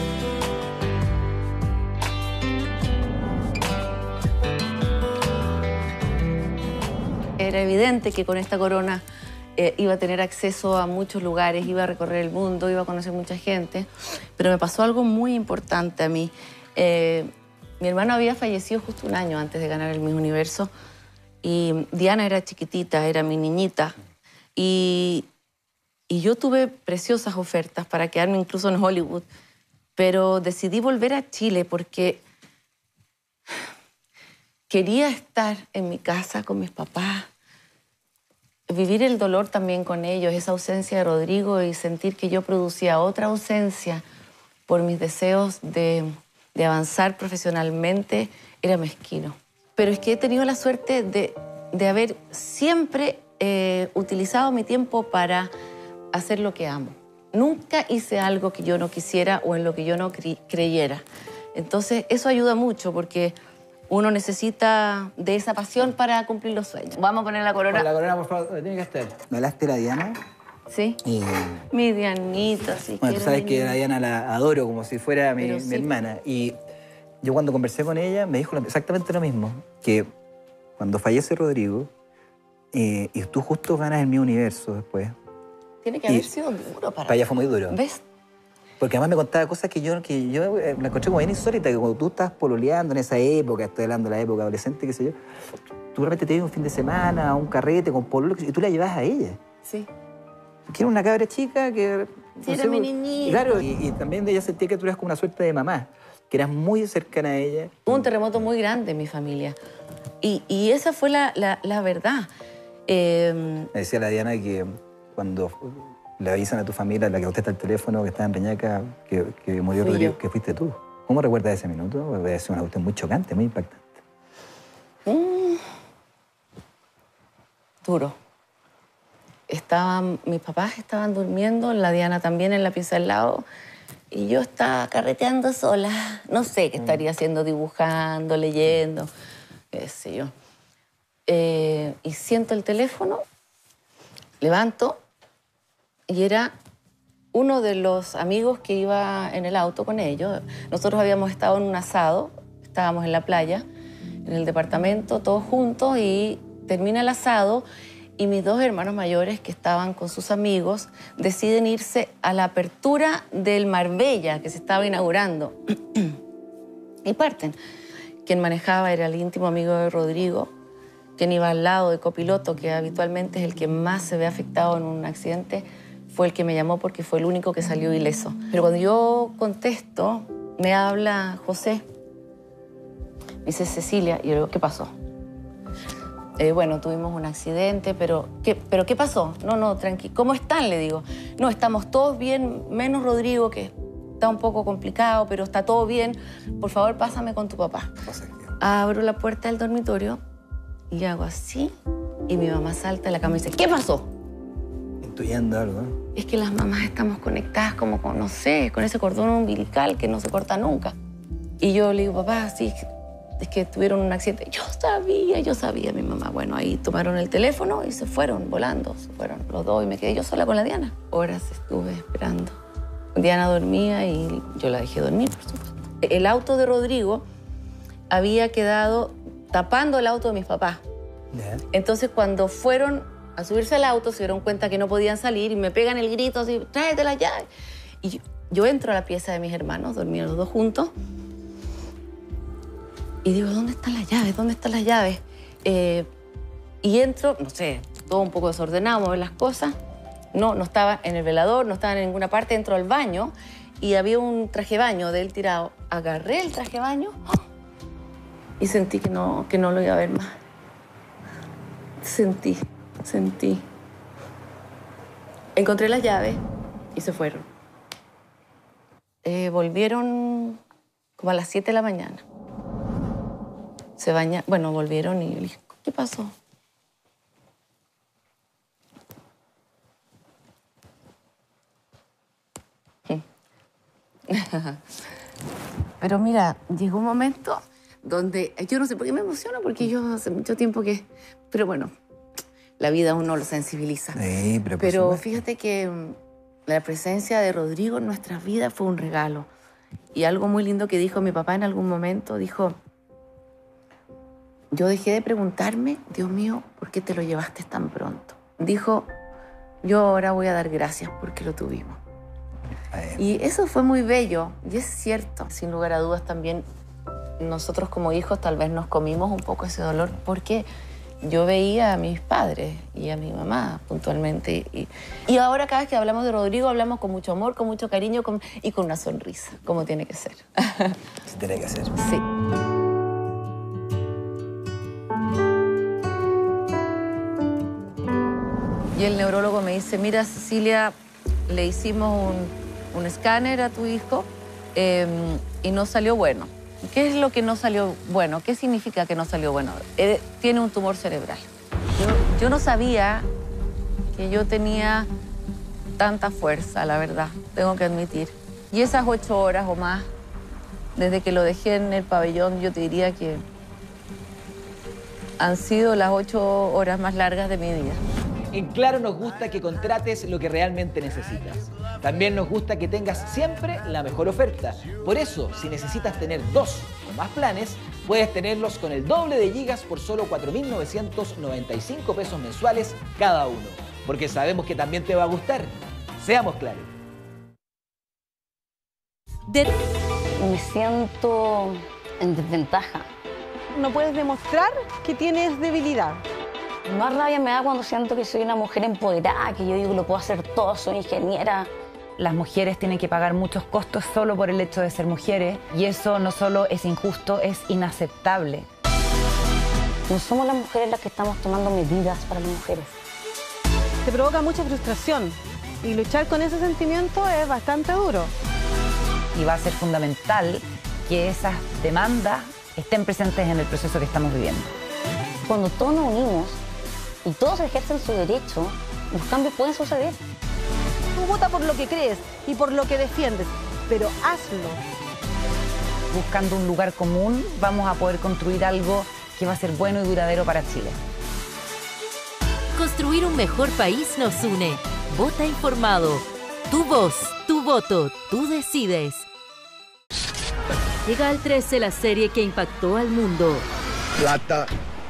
Era evidente que con esta corona iba a tener acceso a muchos lugares, iba a recorrer el mundo, iba a conocer mucha gente. Pero me pasó algo muy importante a mí. Mi hermano había fallecido justo un año antes de ganar el Miss Universo y Diana era chiquitita, era mi niñita. Y yo tuve preciosas ofertas para quedarme incluso en Hollywood, pero decidí volver a Chile porque quería estar en mi casa con mis papás, vivir el dolor también con ellos, esa ausencia de Rodrigo y sentir que yo producía otra ausencia por mis deseos de avanzar profesionalmente, era mezquino. Pero es que he tenido la suerte de haber siempre utilizado mi tiempo para hacer lo que amo. Nunca hice algo que yo no quisiera o en lo que yo no creyera. Entonces, eso ayuda mucho porque uno necesita de esa pasión para cumplir los sueños. Vamos a poner la corona. La corona, por favor, ¿dónde tiene que estar? ¿Me hablaste de la Diana? Sí. Mi Dianita, sí. Bueno, tú sabes que a la Diana la adoro como si fuera mi hermana. Y yo cuando conversé con ella me dijo exactamente lo mismo, que cuando fallece Rodrigo y tú justo ganas el Mi Universo después. Tiene que haber sido duro para ella fue muy duro. ¿Ves? Porque además me contaba cosas que yo la encontré como bien insólita, que cuando tú estás pololeando en esa época, estoy hablando de la época adolescente, qué sé yo, tú realmente te ibas un fin de semana a un carrete con pololo y tú la llevas a ella. Sí. Que era una cabra chica que... Sí, era mi niñita. Claro, y también de ella sentía que tú eras como una suerte de mamá, que eras muy cercana a ella. Hubo un terremoto muy grande en mi familia y esa fue la verdad. Me decía la Diana que cuando le avisan a tu familia, la que contesta el teléfono, que está en Reñaca, que murió Rodrigo, que fuiste tú. ¿Cómo recuerdas ese minuto? Debe ser una cuestión muy chocante, muy impactante. Duro. Mis papás estaban durmiendo, la Diana también en la pieza al lado, y yo estaba carreteando sola. No sé qué estaría haciendo, dibujando, leyendo, qué sé yo. Y siento el teléfono, levanto, y era uno de los amigos que iba en el auto con ellos. Nosotros habíamos estado en un asado, estábamos en la playa, en el departamento, todos juntos, y termina el asado, y mis dos hermanos mayores, que estaban con sus amigos, deciden irse a la apertura del Marbella, que se estaba inaugurando. Y parten. Quien manejaba era el íntimo amigo de Rodrigo, quien iba al lado de copiloto, que habitualmente es el que más se ve afectado en un accidente, fue el que me llamó porque fue el único que salió ileso. Pero cuando yo contesto, me habla José. Me dice, Cecilia, y yo le digo, ¿qué pasó? Bueno, tuvimos un accidente, pero ¿qué pasó? No, tranqui. ¿Cómo están? Le digo. No, estamos todos bien, menos Rodrigo, que está un poco complicado, pero está todo bien. Por favor, pásame con tu papá. Abro la puerta del dormitorio y hago así, y mi mamá salta de la cama y dice, ¿qué pasó? Intuyendo algo, ¿eh? Es que las mamás estamos conectadas como con, no sé, con ese cordón umbilical que no se corta nunca. Y yo le digo, papá, sí, es que tuvieron un accidente. Yo sabía, mi mamá. Bueno, ahí tomaron el teléfono y se fueron volando. Se fueron los dos y me quedé yo sola con la Diana. Horas estuve esperando. Diana dormía y yo la dejé dormir, por supuesto. El auto de Rodrigo había quedado tapando el auto de mis papás. Entonces, cuando fueron a subirse al auto, se dieron cuenta que no podían salir y me pegan el grito así, tráete la llave. Y yo entro a la pieza de mis hermanos, dormían los dos juntos, y digo, ¿dónde están las llaves? ¿Dónde están las llaves? Y entro, no sé, todo un poco desordenado, mover las cosas. No estaba en el velador, no estaba en ninguna parte. Entro al baño y había un traje de baño de él tirado. Agarré el traje de baño y sentí que no lo iba a ver más. Sentí. Encontré las llaves y se fueron. Volvieron como a las 7 de la mañana. Se bañaron, bueno, volvieron y yo le dije, ¿qué pasó? Pero mira, llegó un momento donde yo no sé por qué me emociono, porque yo hace mucho tiempo que... Pero bueno, la vida uno lo sensibiliza. Sí, pero fíjate que la presencia de Rodrigo en nuestras vidas fue un regalo. Y algo muy lindo que dijo mi papá en algún momento, dijo, yo dejé de preguntarme, Dios mío, ¿por qué te lo llevaste tan pronto? Dijo, yo ahora voy a dar gracias porque lo tuvimos. Y eso fue muy bello, y es cierto. Sin lugar a dudas también nosotros como hijos tal vez nos comimos un poco ese dolor porque yo veía a mis padres y a mi mamá puntualmente. Y ahora cada vez que hablamos de Rodrigo hablamos con mucho amor, con mucho cariño y con una sonrisa, como tiene que ser. Sí, tiene que ser. Sí. Y el neurólogo me dice, mira, Cecilia, le hicimos un escáner a tu hijo y no salió bueno. ¿Qué es lo que no salió bueno? ¿Qué significa que no salió bueno? Tiene un tumor cerebral. Yo no sabía que yo tenía tanta fuerza, la verdad, tengo que admitir. Y esas 8 horas o más, desde que lo dejé en el pabellón, yo te diría que han sido las 8 horas más largas de mi vida. En Claro nos gusta que contrates lo que realmente necesitas. También nos gusta que tengas siempre la mejor oferta. Por eso, si necesitas tener 2 o más planes, puedes tenerlos con el doble de gigas por solo 4.995 pesos mensuales cada uno. Porque sabemos que también te va a gustar. Seamos claros. Me siento en desventaja. No puedes demostrar que tienes debilidad. Más rabia me da cuando siento que soy una mujer empoderada, que yo digo que lo puedo hacer todo, soy ingeniera. Las mujeres tienen que pagar muchos costos solo por el hecho de ser mujeres y eso no solo es injusto, es inaceptable. No somos las mujeres las que estamos tomando medidas para las mujeres. Te provoca mucha frustración y luchar con ese sentimiento es bastante duro. Y va a ser fundamental que esas demandas estén presentes en el proceso que estamos viviendo. Cuando todos nos unimos y todos ejercen su derecho, los cambios pueden suceder. Tú vota por lo que crees y por lo que defiendes, pero hazlo. Buscando un lugar común, vamos a poder construir algo que va a ser bueno y duradero para Chile. Construir un mejor país nos une. Vota informado. Tu voz, tu voto, tú decides. Llega al 13 la serie que impactó al mundo. Plata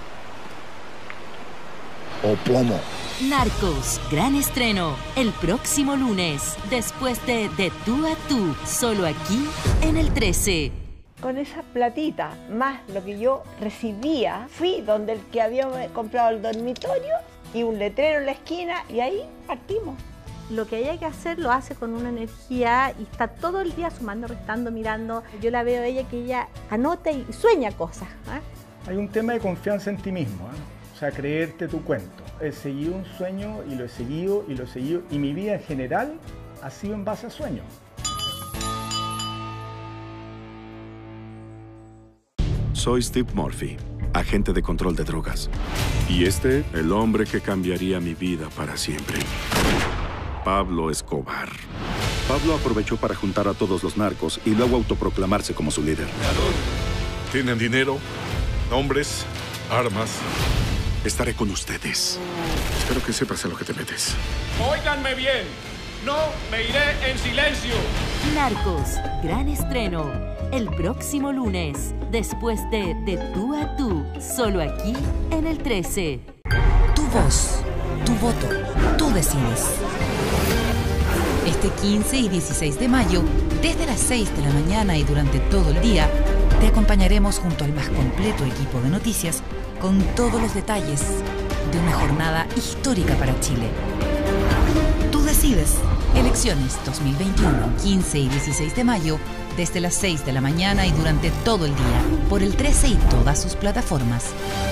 o plomo. Narcos, gran estreno, el próximo lunes, después de Tú a Tú, solo aquí en el 13. Con esa platita, más lo que yo recibía, fui donde el que había comprado el dormitorio y un letrero en la esquina y ahí partimos. Lo que haya que hacer lo hace con una energía y está todo el día sumando, restando, mirando. Yo la veo a ella que ella anota y sueña cosas. Hay un tema de confianza en ti mismo, o sea, creerte tu cuento. He seguido un sueño y lo he seguido y lo he seguido y mi vida en general ha sido en base a sueños. Soy Steve Murphy, agente de control de drogas. Y el hombre que cambiaría mi vida para siempre. Pablo Escobar. Pablo aprovechó para juntar a todos los narcos y luego autoproclamarse como su líder. Tienen dinero, nombres, armas. Estaré con ustedes. Espero que sepas a lo que te metes. Óiganme bien, no me iré en silencio. Narcos, gran estreno, el próximo lunes, después de Tú a Tú, solo aquí en el 13. Tu voz, tu voto, tú decides. Este 15 y 16 de mayo, desde las 6 de la mañana y durante todo el día, te acompañaremos junto al más completo equipo de noticias con todos los detalles de una jornada histórica para Chile. Tú decides. Elecciones 2021, 15 y 16 de mayo, desde las 6 de la mañana y durante todo el día, por el 13 y todas sus plataformas.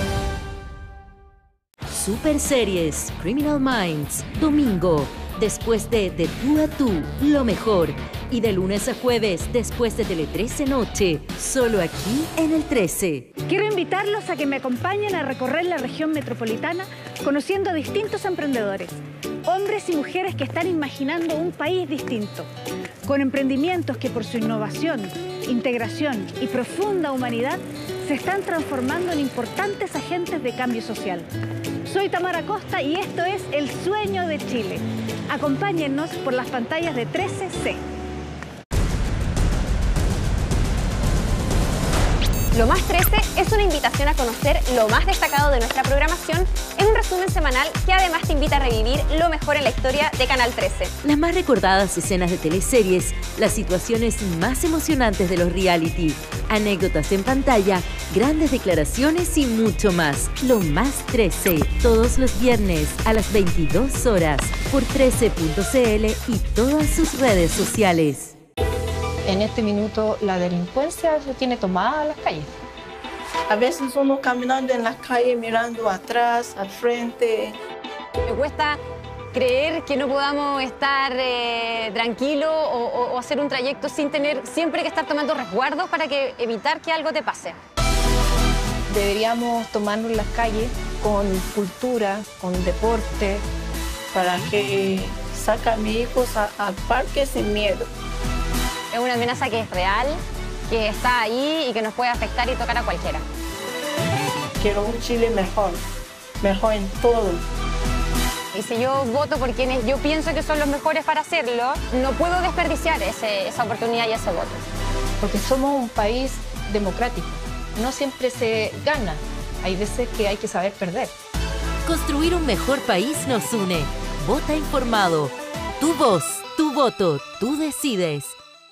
Super Series, Criminal Minds, domingo, después de Tú a Tú, lo mejor. Y de lunes a jueves, después de Tele 13 Noche, solo aquí en el 13. Quiero invitarlos a que me acompañen a recorrer la región metropolitana conociendo a distintos emprendedores, hombres y mujeres que están imaginando un país distinto, con emprendimientos que por su innovación, integración y profunda humanidad se están transformando en importantes agentes de cambio social. Soy Tamara Costa y esto es El Sueño de Chile. Acompáñennos por las pantallas de 13C. Lo Más 13 es una invitación a conocer lo más destacado de nuestra programación en un resumen semanal que además te invita a revivir lo mejor en la historia de Canal 13. Las más recordadas escenas de teleseries, las situaciones más emocionantes de los reality, anécdotas en pantalla, grandes declaraciones y mucho más. Lo Más 13, todos los viernes a las 22 horas por 13.cl y todas sus redes sociales. En este minuto la delincuencia se tiene tomada las calles. A veces uno caminando en la calle mirando atrás, al frente. Me cuesta creer que no podamos estar tranquilos o hacer un trayecto sin tener siempre que estar tomando resguardos para evitar que algo te pase. Deberíamos tomarnos las calles con cultura, con deporte, para que saque a mis hijos al parque sin miedo. Es una amenaza que es real, que está ahí y que nos puede afectar y tocar a cualquiera. Quiero un Chile mejor, mejor en todo. Y si yo voto por quienes yo pienso que son los mejores para hacerlo, no puedo desperdiciar esa oportunidad y ese voto. Porque somos un país democrático. No siempre se gana. Hay veces que hay que saber perder. Construir un mejor país nos une. Vota informado. Tu voz, tu voto, tú decides.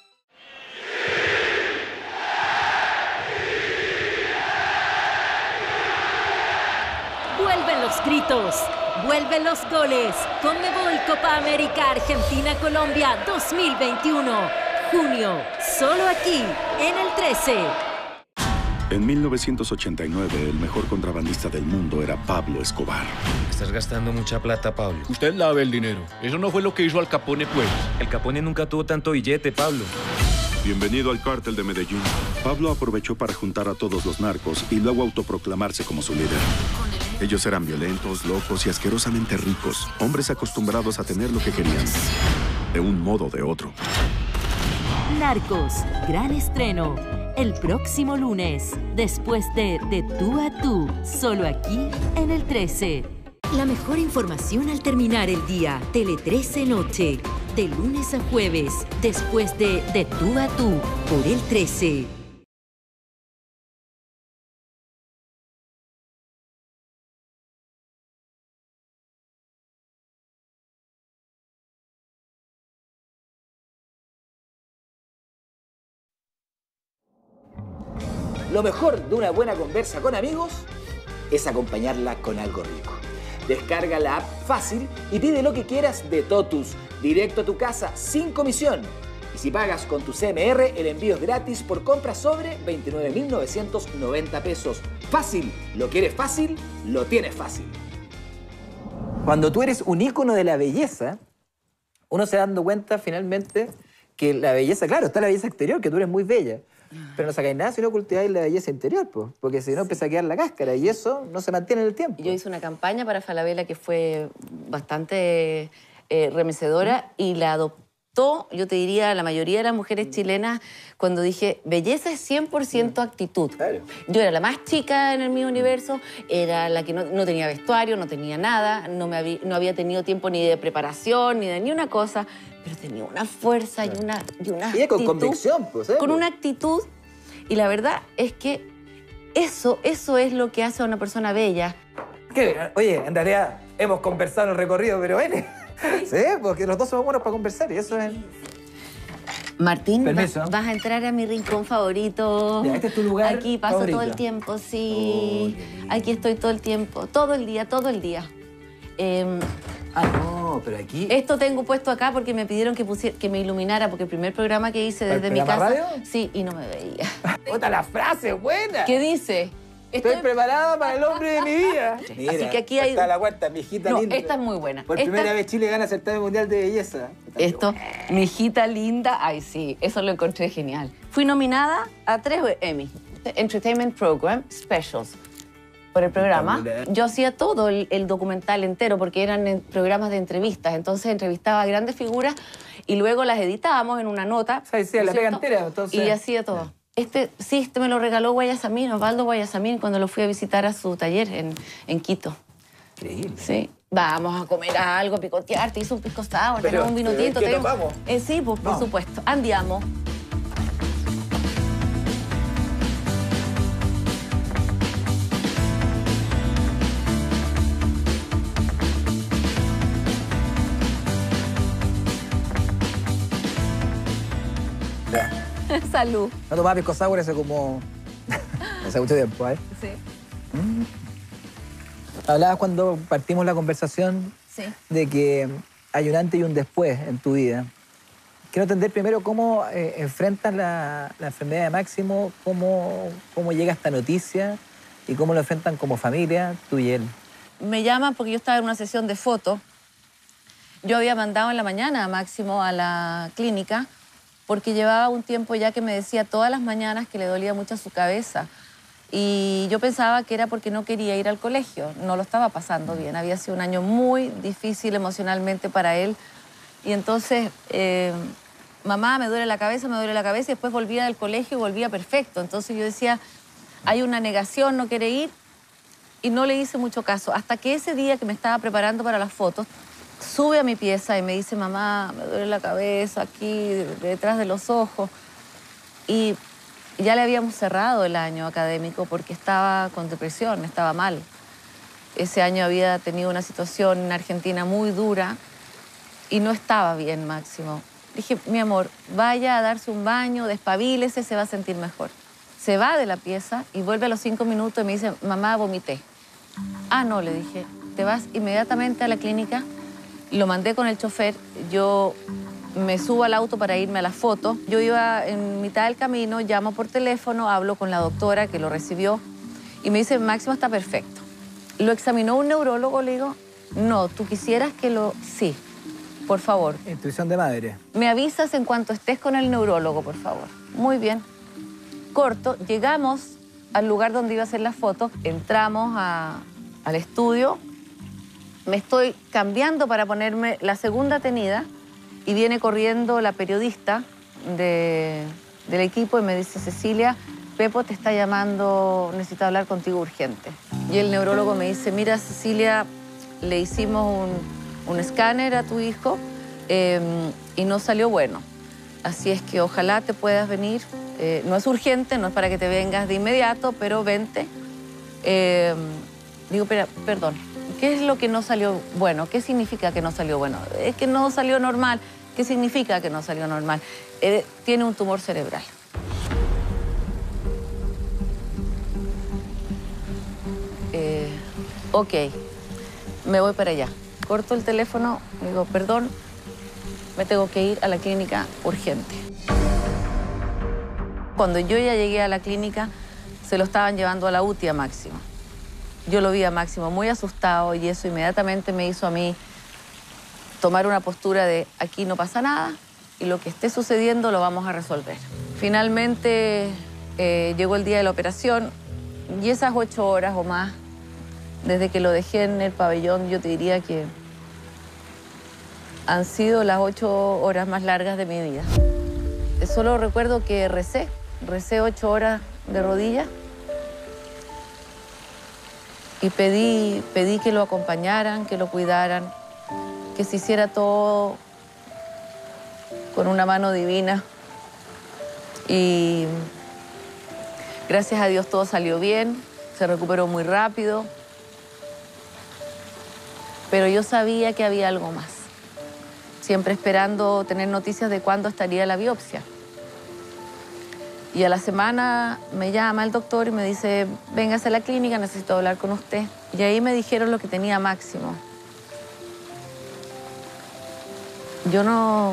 Vuelven los gritos, vuelven los goles. Conmebol Copa América Argentina-Colombia 2021. Junio, solo aquí, en el 13. En 1989, el mejor contrabandista del mundo era Pablo Escobar. Estás gastando mucha plata, Pablo. Usted lave el dinero. Eso no fue lo que hizo Al Capone, pues. El Capone nunca tuvo tanto billete, Pablo. Bienvenido al cártel de Medellín. Pablo aprovechó para juntar a todos los narcos y luego autoproclamarse como su líder. Ellos eran violentos, locos y asquerosamente ricos. Hombres acostumbrados a tener lo que querían. De un modo o de otro. Narcos, gran estreno. El próximo lunes, después de Tú a Tú, solo aquí en el 13. La mejor información al terminar el día. Tele 13 Noche. De lunes a jueves, después de Tú a Tú, por el 13. Lo mejor de una buena conversa con amigos es acompañarla con algo rico. Descarga la app fácil y pide lo que quieras de Totus, directo a tu casa, sin comisión. Y si pagas con tu CMR, el envío es gratis por compras sobre 29.990 pesos. Fácil, lo quieres fácil, lo tienes fácil. Cuando tú eres un ícono de la belleza, uno se da dando cuenta finalmente que la belleza, claro, está la belleza exterior, que tú eres muy bella. Pero no sacáis nada si no cultiváis la belleza interior, pues, porque si no empieza a quedar la cáscara y eso no se mantiene en el tiempo. Yo hice una campaña para Falabella que fue bastante remecedora y la adoptó, yo te diría, la mayoría de las mujeres chilenas cuando dije, belleza es 100% actitud. Claro. Yo era la más chica en el mismo universo, era la que no tenía vestuario, no tenía nada, no había tenido tiempo ni de preparación, ni de ni una cosa, pero tenía una fuerza y una actitud. Con convicción, pues. Con una actitud. Y la verdad es que eso es lo que hace a una persona bella. ¿Qué? Oye, en realidad hemos conversado en el recorrido, pero ven. Sí, porque los dos somos buenos para conversar y eso es... Martín, permiso. Vas a entrar a mi rincón favorito. Ya, este es tu lugar Aquí paso favorito. todo el tiempo, sí. Aquí estoy todo el tiempo, todo el día, todo el día. No, pero aquí... Esto tengo puesto acá porque me pidieron que me iluminara, porque el primer programa que hice desde mi casa... radio? Sí, y no me veía. ¡Puta, la frase buena! ¿Qué dice? Estoy preparada para el hombre de mi vida. Mira, así que aquí hay... está la cuarta, mi hijita linda. Esta es muy buena. Por primera vez Chile gana el certamen mundial de belleza. Esto, mi hijita linda, ay sí, eso lo encontré genial. Fui nominada a 3 Emmy, Entertainment Program Specials, por el programa. Yo hacía todo el documental entero porque eran programas de entrevistas, entonces entrevistaba a grandes figuras y luego las editábamos en una nota. O sea, sí, la pega entera, entonces... Y hacía todo. Este me lo regaló Guayasamín, Osvaldo Guayasamín, cuando lo fui a visitar a su taller en Quito. Increíble. Sí. Vamos a comer algo, picotear, te hizo un pisco sour, tenemos un vino tinto. ¿Qué tomamos? Sí, pues, por supuesto. Andiamo. Salud. No tomaba pisco sour hace como... hace mucho tiempo, ¿eh? Sí. Hablabas cuando partimos la conversación de que hay un antes y un después en tu vida. Quiero entender primero cómo enfrentas la enfermedad de Máximo, cómo llega esta noticia y cómo lo enfrentan como familia, tú y él. Me llaman porque yo estaba en una sesión de fotos Yo había mandado en la mañana a Máximo a la clínica porque llevaba un tiempo ya que me decía todas las mañanas que le dolía mucho su cabeza. Y yo pensaba que era porque no quería ir al colegio, no lo estaba pasando bien. Había sido un año muy difícil emocionalmente para él. Y entonces, mamá, me duele la cabeza, y después volvía del colegio y volvía perfecto. Entonces yo decía, hay una negación, no quiere ir, y no le hice mucho caso. Hasta que ese día que me estaba preparando para las fotos, sube a mi pieza y me dice, mamá, me duele la cabeza aquí, detrás de los ojos. Y ya le habíamos cerrado el año académico porque estaba con depresión, estaba mal. Ese año había tenido una situación en Argentina muy dura y no estaba bien, Máximo. Dije, mi amor, vaya a darse un baño, despabilese, se va a sentir mejor. Se va de la pieza y vuelve a los 5 minutos y me dice, mamá, vomité. Ah, no, le dije, te vas inmediatamente a la clínica. Lo mandé con el chofer, yo me subo al auto para irme a la foto. Yo iba en mitad del camino, llamo por teléfono, hablo con la doctora que lo recibió y me dice, Máximo está perfecto. ¿Lo examinó un neurólogo? Le digo, no, ¿tú quisieras que lo...? Sí, por favor. Intuición de madre. Me avisas en cuanto estés con el neurólogo, por favor. Muy bien. Corto, llegamos al lugar donde iba a hacer la foto, entramos al estudio, me estoy cambiando para ponerme la segunda tenida y viene corriendo la periodista del equipo y me dice, Cecilia, Pepo te está llamando, necesito hablar contigo urgente. Y el neurólogo me dice, mira, Cecilia, le hicimos un escáner a tu hijo y no salió bueno. Así es que ojalá te puedas venir. No es urgente, no es para que te vengas de inmediato, pero vente. Digo, perdón, ¿qué es lo que no salió bueno? ¿Qué significa que no salió bueno? Es que no salió normal. ¿Qué significa que no salió normal? Tiene un tumor cerebral. Ok, me voy para allá. Corto el teléfono, digo, perdón, me tengo que ir a la clínica urgente. Cuando yo ya llegué a la clínica, se lo estaban llevando a la UTI a Máximo. Yo lo vi a Máximo muy asustado y eso inmediatamente me hizo a mí tomar una postura de aquí no pasa nada y lo que esté sucediendo lo vamos a resolver. Finalmente llegó el día de la operación y esas 8 horas o más, desde que lo dejé en el pabellón, yo te diría que han sido las 8 horas más largas de mi vida. Solo recuerdo que recé 8 horas de rodillas y pedí que lo acompañaran, que lo cuidaran, que se hiciera todo con una mano divina. Y gracias a Dios todo salió bien, se recuperó muy rápido, pero yo sabía que había algo más, siempre esperando tener noticias de cuándo estaría la biopsia. Y a la semana me llama el doctor y me dice, véngase a la clínica, necesito hablar con usted. Y ahí me dijeron lo que tenía Máximo. Yo no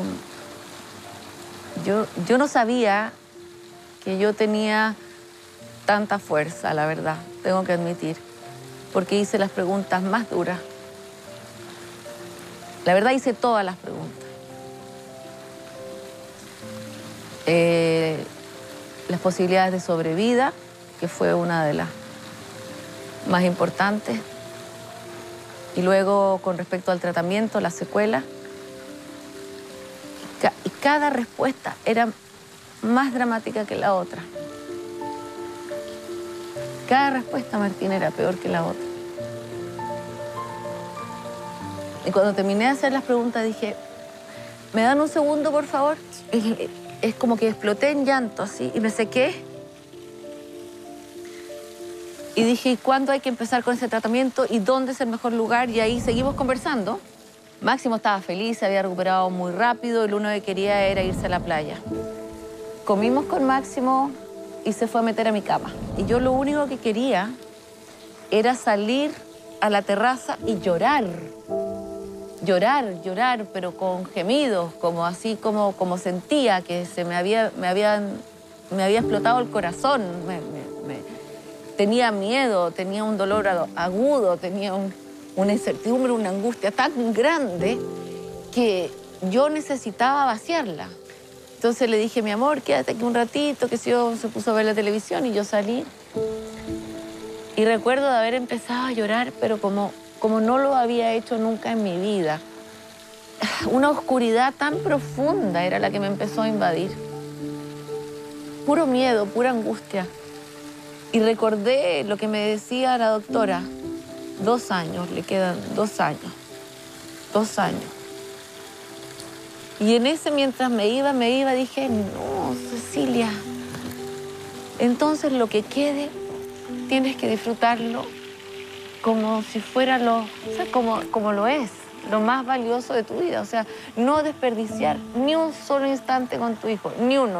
sabía que yo tenía tanta fuerza, la verdad, tengo que admitir, porque hice las preguntas más duras. La verdad, hice todas las preguntas. Las posibilidades de sobrevida, que fue una de las más importantes. Y luego, con respecto al tratamiento, las secuelas. Y cada respuesta era más dramática que la otra. Cada respuesta, Martín, era peor que la otra. Y cuando terminé de hacer las preguntas dije, ¿me dan un segundo, por favor? Es como que exploté en llanto así y me sequé. Y dije, ¿y cuándo hay que empezar con ese tratamiento? ¿Y dónde es el mejor lugar? Y ahí seguimos conversando. Máximo estaba feliz, se había recuperado muy rápido y lo único que quería era irse a la playa. Comimos con Máximo y se fue a meter a mi cama. Y yo lo único que quería era salir a la terraza y llorar. Llorar, pero con gemidos, como así como sentía que me había explotado el corazón. Tenía miedo, tenía un dolor agudo, tenía una incertidumbre, una angustia tan grande que yo necesitaba vaciarla. Entonces le dije, mi amor, quédate aquí un ratito, que si yo se puso a ver la televisión y yo salí. Y recuerdo de haber empezado a llorar, pero como no lo había hecho nunca en mi vida. Una oscuridad tan profunda era la que me empezó a invadir. Puro miedo, pura angustia. Y recordé lo que me decía la doctora. 2 años, le quedan 2 años. 2 años. Y en ese, mientras me iba, dije, no, Cecilia. Entonces lo que quede, tienes que disfrutarlo como si fuera como lo es, lo más valioso de tu vida. O sea, no desperdiciar ni un solo instante con tu hijo, ni uno.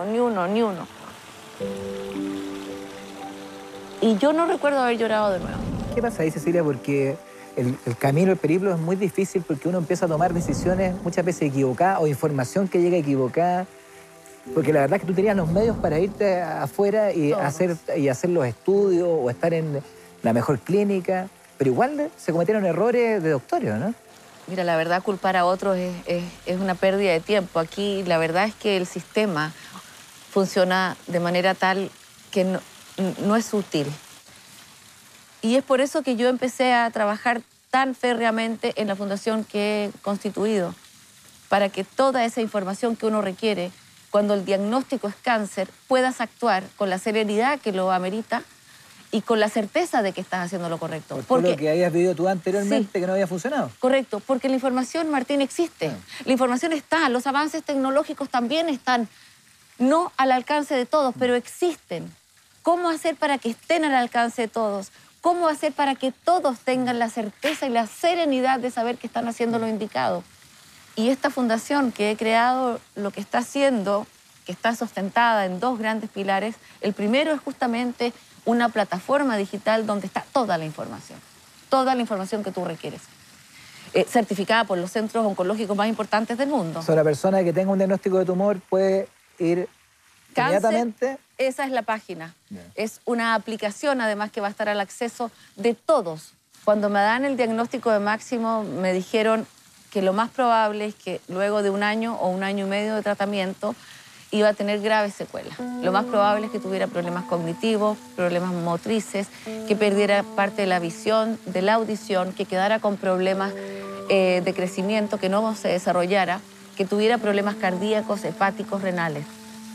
Y yo no recuerdo haber llorado de nuevo. ¿Qué pasa ahí, Cecilia? Porque el camino, el periplo es muy difícil porque uno empieza a tomar decisiones muchas veces equivocadas o información que llega equivocada. Porque la verdad es que tú tenías los medios para irte afuera y hacer los estudios o estar en la mejor clínica, pero igual se cometieron errores de doctorio, ¿no? Mira, la verdad, culpar a otros es una pérdida de tiempo. Aquí la verdad es que el sistema funciona de manera tal que no es útil. Y es por eso que yo empecé a trabajar tan férreamente en la fundación que he constituido, para que toda esa información que uno requiere, cuando el diagnóstico es cáncer, puedas actuar con la serenidad que lo amerita y con la certeza de que estás haciendo lo correcto. Porque lo que habías vivido tú anteriormente, sí, que no había funcionado. Correcto, porque la información, Martín, existe. La información está, los avances tecnológicos también están, no al alcance de todos, pero existen. ¿Cómo hacer para que estén al alcance de todos? ¿Cómo hacer para que todos tengan la certeza y la serenidad de saber que están haciendo lo indicado? Y esta fundación que he creado, lo que está haciendo, que está sustentada en 2 grandes pilares. El primero es justamente una plataforma digital donde está toda la información que tú requieres. Certificada por los centros oncológicos más importantes del mundo. O sea, la persona que tenga un diagnóstico de tumor puede ir inmediatamente. Esa es la página. Es una aplicación, además, que va a estar al acceso de todos. Cuando me dan el diagnóstico de Máximo, me dijeron que lo más probable es que luego de 1 año o 1 año y medio de tratamiento iba a tener graves secuelas. Lo más probable es que tuviera problemas cognitivos, problemas motrices, que perdiera parte de la visión, de la audición, que quedara con problemas de crecimiento, que no se desarrollara, que tuviera problemas cardíacos, hepáticos, renales.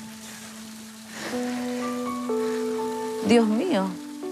Dios mío.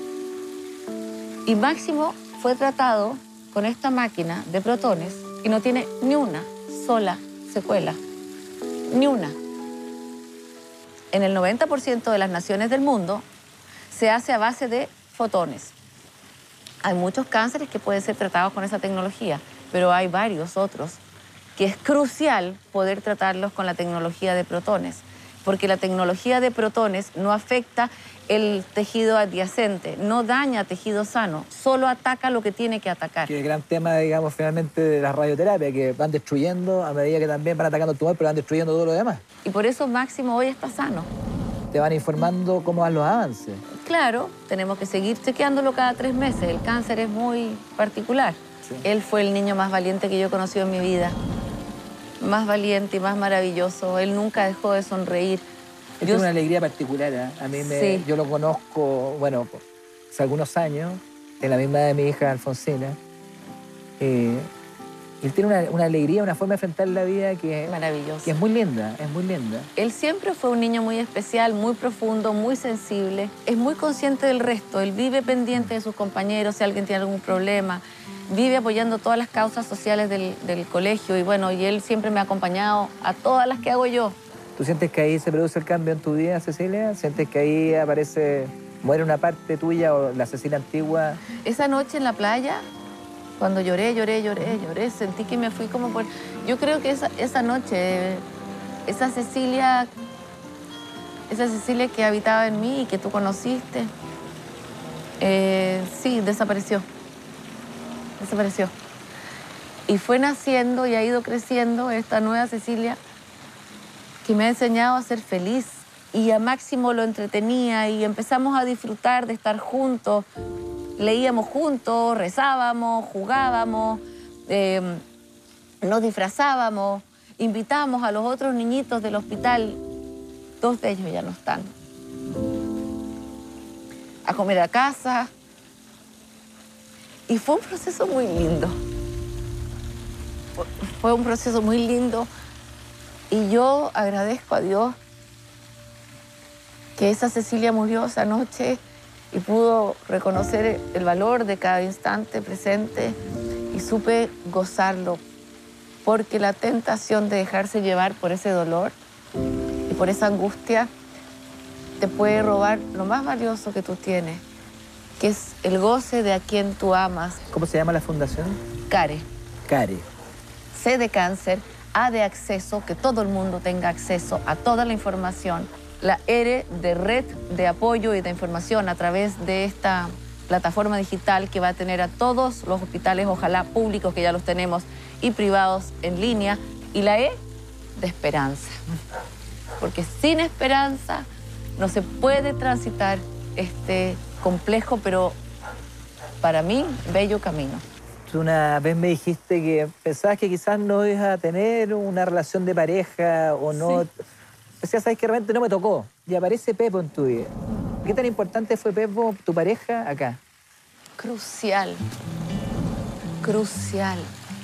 Y Máximo fue tratado con esta máquina de protones y no tiene ni una sola secuela. Ni una. En el 90% de las naciones del mundo se hace a base de fotones. Hay muchos cánceres que pueden ser tratados con esa tecnología, pero hay varios otros que es crucial poder tratarlos con la tecnología de protones, porque la tecnología de protones no afecta el tejido adyacente, no daña tejido sano, solo ataca lo que tiene que atacar. Que el gran tema, digamos, finalmente de la radioterapia, que van destruyendo a medida que también van atacando el tumor, pero van destruyendo todo lo demás. Y por eso Máximo hoy está sano. Te van informando cómo van los avances. Claro, tenemos que seguir chequeándolo cada 3 meses. El cáncer es muy particular. Sí. Él fue el niño más valiente que yo he conocido en mi vida. Más valiente y más maravilloso. Él nunca dejó de sonreír. Él tiene una alegría particular, ¿eh? A mí sí. Yo lo conozco, bueno, hace algunos años, en la misma edad de mi hija Alfonsina. Él tiene una alegría, una forma de enfrentar la vida que es maravillosa. Que es muy linda, es muy linda. Él siempre fue un niño muy especial, muy profundo, muy sensible. Es muy consciente del resto. Él vive pendiente de sus compañeros, si alguien tiene algún problema. Vive apoyando todas las causas sociales del colegio. Y bueno, y él siempre me ha acompañado a todas las que hago yo. ¿Tú sientes que ahí se produce el cambio en tu vida, Cecilia? ¿Sientes que ahí muere una parte tuya o la Cecilia antigua? Esa noche en la playa, cuando lloré, sentí que me fui como por... Yo creo que esa noche, esa Cecilia que habitaba en mí y que tú conociste, sí, desapareció. Desapareció. Y fue naciendo y ha ido creciendo esta nueva Cecilia que me ha enseñado a ser feliz. Y a Máximo lo entretenía y empezamos a disfrutar de estar juntos. Leíamos juntos, rezábamos, jugábamos. nos disfrazábamos, invitábamos a los otros niñitos del hospital, 2 de ellos ya no están, a comer a casa. Y fue un proceso muy lindo. Fue un proceso muy lindo. Y yo agradezco a Dios que esa Cecilia murió esa noche y pudo reconocer el valor de cada instante presente y supe gozarlo, porque la tentación de dejarse llevar por ese dolor y por esa angustia te puede robar lo más valioso que tú tienes, que es el goce de a quien tú amas. ¿Cómo se llama la fundación? CARE. CARE. C de cáncer, A de acceso, que todo el mundo tenga acceso a toda la información. La R de red de apoyo y de información a través de esta plataforma digital que va a tener a todos los hospitales, ojalá públicos, que ya los tenemos, y privados en línea. Y la E de esperanza. Porque sin esperanza no se puede transitar este complejo, pero para mí, bello camino. Tú una vez me dijiste que pensabas que quizás no ibas a tener una relación de pareja o no. Sí. O sea, sabes que realmente no me tocó. Y aparece Pepo en tu vida. ¿Qué tan importante fue Pepo, tu pareja, acá? Crucial. Crucial.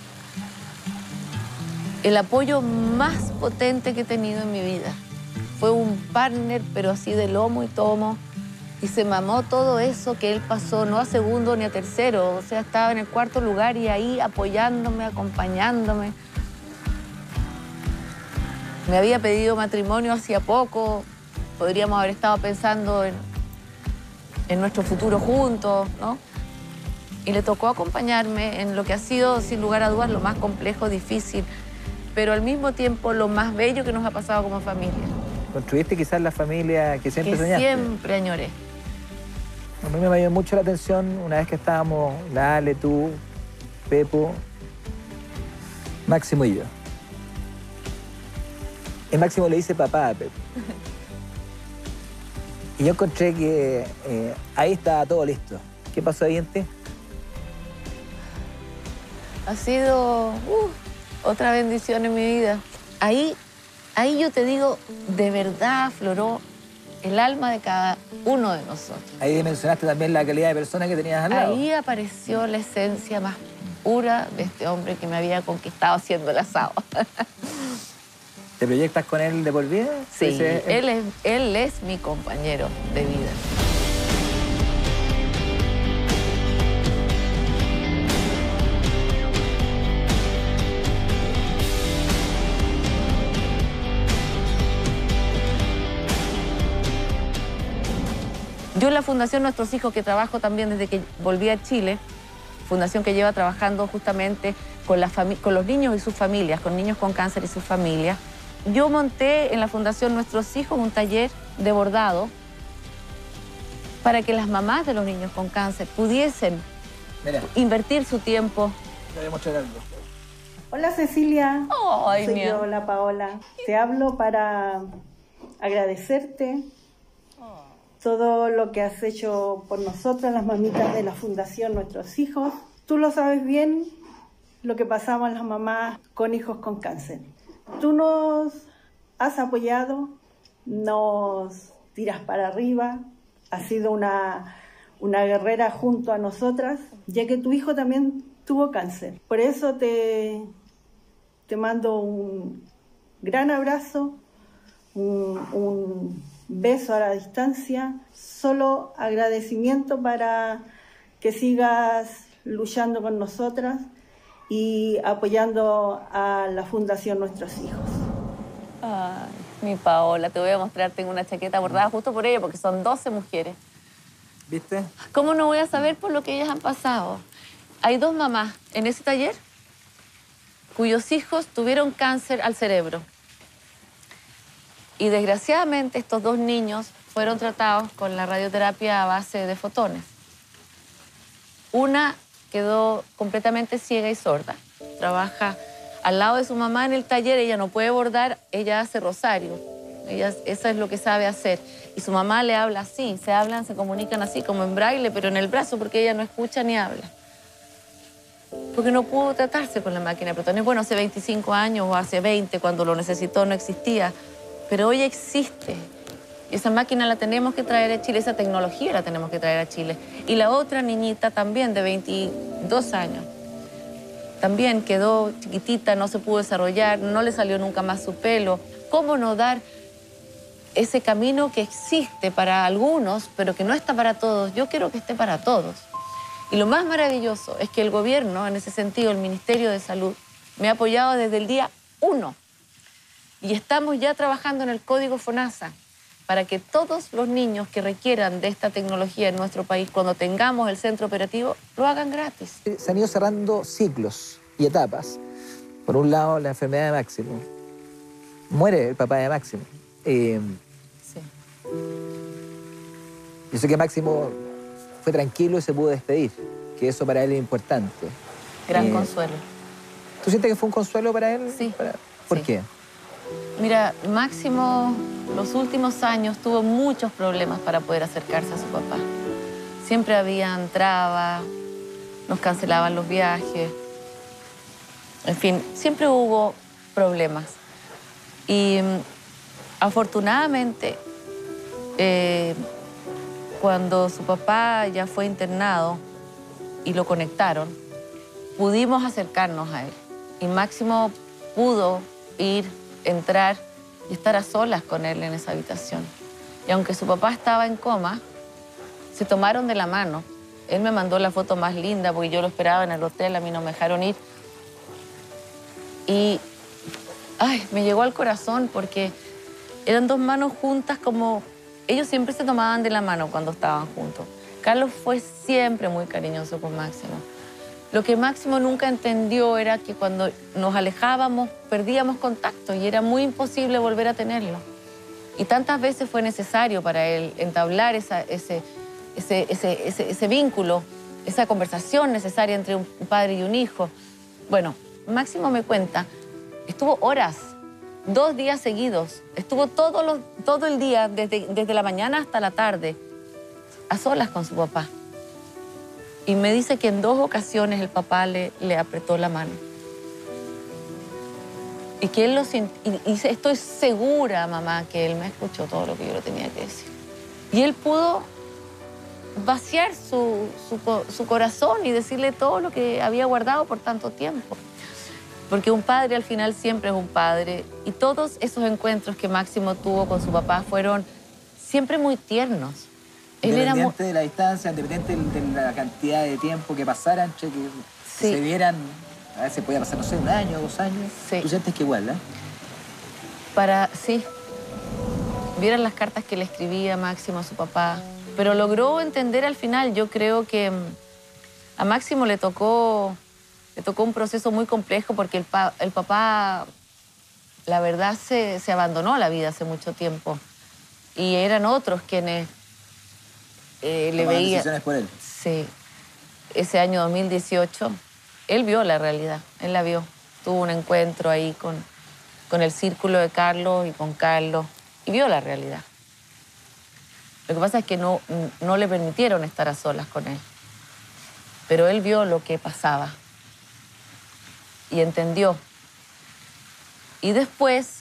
El apoyo más potente que he tenido en mi vida. Fue un partner, pero así de lomo y tomo. Y se mamó todo eso que él pasó, no a segundo ni a tercero. O sea, estaba en el 4.º lugar y ahí apoyándome, acompañándome. Me había pedido matrimonio hacía poco. Podríamos haber estado pensando en nuestro futuro juntos, ¿no? Y le tocó acompañarme en lo que ha sido, sin lugar a dudas, lo más complejo, difícil, pero al mismo tiempo lo más bello que nos ha pasado como familia. ¿Construiste quizás la familia que siempre soñaste? Siempre añoré. A mí me llamó mucho la atención una vez que estábamos, la Ale, tú, Pepo, Máximo y yo. Y Máximo le dice papá a Pepo. Y yo encontré que ahí estaba todo listo. ¿Qué pasó ahí en ti? Ha sido otra bendición en mi vida. Ahí yo te digo, de verdad afloró el alma de cada uno de nosotros. Ahí dimensionaste también la calidad de persona que tenías al lado. Ahí apareció la esencia más pura de este hombre que me había conquistado haciendo el asado. ¿Te proyectas con él de por vida? Sí, él es mi compañero de vida. Yo en la Fundación Nuestros Hijos, que trabajo también desde que volví a Chile, fundación que lleva trabajando justamente con los niños y sus familias, con niños con cáncer y sus familias, yo monté en la Fundación Nuestros Hijos un taller de bordado para que las mamás de los niños con cáncer pudiesen invertir su tiempo. Te voy a mostrar algo. Hola Cecilia, soy yo, la Paola. Te hablo para agradecerte todo lo que has hecho por nosotras, las mamitas de la Fundación Nuestros Hijos. Tú lo sabes bien, lo que pasamos las mamás con hijos con cáncer. Tú nos has apoyado, nos tiras para arriba, has sido una guerrera junto a nosotras, ya que tu hijo también tuvo cáncer. Por eso te mando un gran abrazo, un beso a la distancia, solo agradecimiento para que sigas luchando con nosotras y apoyando a la Fundación Nuestros Hijos. Ay, mi Paola, te voy a mostrar, tengo una chaqueta bordada justo por ella, porque son 12 mujeres. ¿Viste? ¿Cómo no voy a saber por lo que ellas han pasado? Hay 2 mamás en ese taller cuyos hijos tuvieron cáncer al cerebro. Y desgraciadamente estos 2 niños fueron tratados con la radioterapia a base de fotones. Una quedó completamente ciega y sorda. Trabaja al lado de su mamá en el taller, ella no puede bordar, ella hace rosario. Eso es lo que sabe hacer. Y su mamá le habla así, se comunican así como en braille, pero en el brazo, porque ella no escucha ni habla. porque no pudo tratarse con la máquina de protones. Bueno, hace 25 años o hace 20, cuando lo necesitó, no existía, pero hoy existe. Esa máquina la tenemos que traer a Chile, esa tecnología la tenemos que traer a Chile. Y la otra niñita también, de 22 años, también quedó chiquitita, no se pudo desarrollar, no le salió nunca más su pelo. ¿Cómo no dar ese camino que existe para algunos, pero que no está para todos? Yo quiero que esté para todos. Y lo más maravilloso es que el gobierno, en ese sentido, el Ministerio de Salud, me ha apoyado desde el día 1. Y estamos ya trabajando en el Código FONASA para que todos los niños que requieran de esta tecnología en nuestro país, cuando tengamos el centro operativo, lo hagan gratis. Se han ido cerrando ciclos y etapas. Por un lado, la enfermedad de Máximo. Muere el papá de Máximo. Sí. Yo sé que Máximo fue tranquilo y se pudo despedir, que eso para él es importante. Gran consuelo. ¿Tú sientes que fue un consuelo para él? Sí. ¿Por qué? Mira, Máximo los últimos años tuvo muchos problemas para poder acercarse a su papá. Siempre habían trabas, nos cancelaban los viajes. En fin, siempre hubo problemas. Y afortunadamente, cuando su papá ya fue internado y lo conectaron, pudimos acercarnos a él. Y Máximo pudo ir, entrar y estar a solas con él en esa habitación. Y aunque su papá estaba en coma, se tomaron de la mano. Él me mandó la foto más linda porque yo lo esperaba en el hotel, a mí no me dejaron ir. Y ay, me llegó al corazón porque eran dos manos juntas como... Ellos siempre se tomaban de la mano cuando estaban juntos. Carlos fue siempre muy cariñoso con Máximo. Lo que Máximo nunca entendió era que cuando nos alejábamos perdíamos contacto y era muy imposible volver a tenerlo. Y tantas veces fue necesario para él entablar ese vínculo, esa conversación necesaria entre un padre y un hijo. Bueno, Máximo me cuenta, estuvo horas, 2 días seguidos, estuvo todo el día, desde la mañana hasta la tarde, a solas con su papá. Y me dice que en 2 ocasiones el papá le apretó la mano. Y que él lo sintió, y estoy segura, mamá, que él me escuchó todo lo que yo le tenía que decir. Y él pudo vaciar su corazón y decirle todo lo que había guardado por tanto tiempo. Porque un padre al final siempre es un padre. Y todos esos encuentros que Máximo tuvo con su papá fueron siempre muy tiernos. Independiente de la distancia, independiente de la cantidad de tiempo que pasara entre que se vieran, a veces podía pasar, no sé, 1 año, 2 años. Sí. ¿Tú sientes que igual, Sí. Vieran las cartas que le escribía Máximo a su papá. Pero logró entender al final. Yo creo que a Máximo le tocó un proceso muy complejo porque el papá, la verdad, se abandonó la vida hace mucho tiempo. Y eran otros quienes le veían decisiones por él. Sí. Ese año 2018, él vio la realidad, él la vio. Tuvo un encuentro ahí con el círculo de Carlos y con Carlos y vio la realidad. Lo que pasa es que no le permitieron estar a solas con él. Pero él vio lo que pasaba y entendió. Y después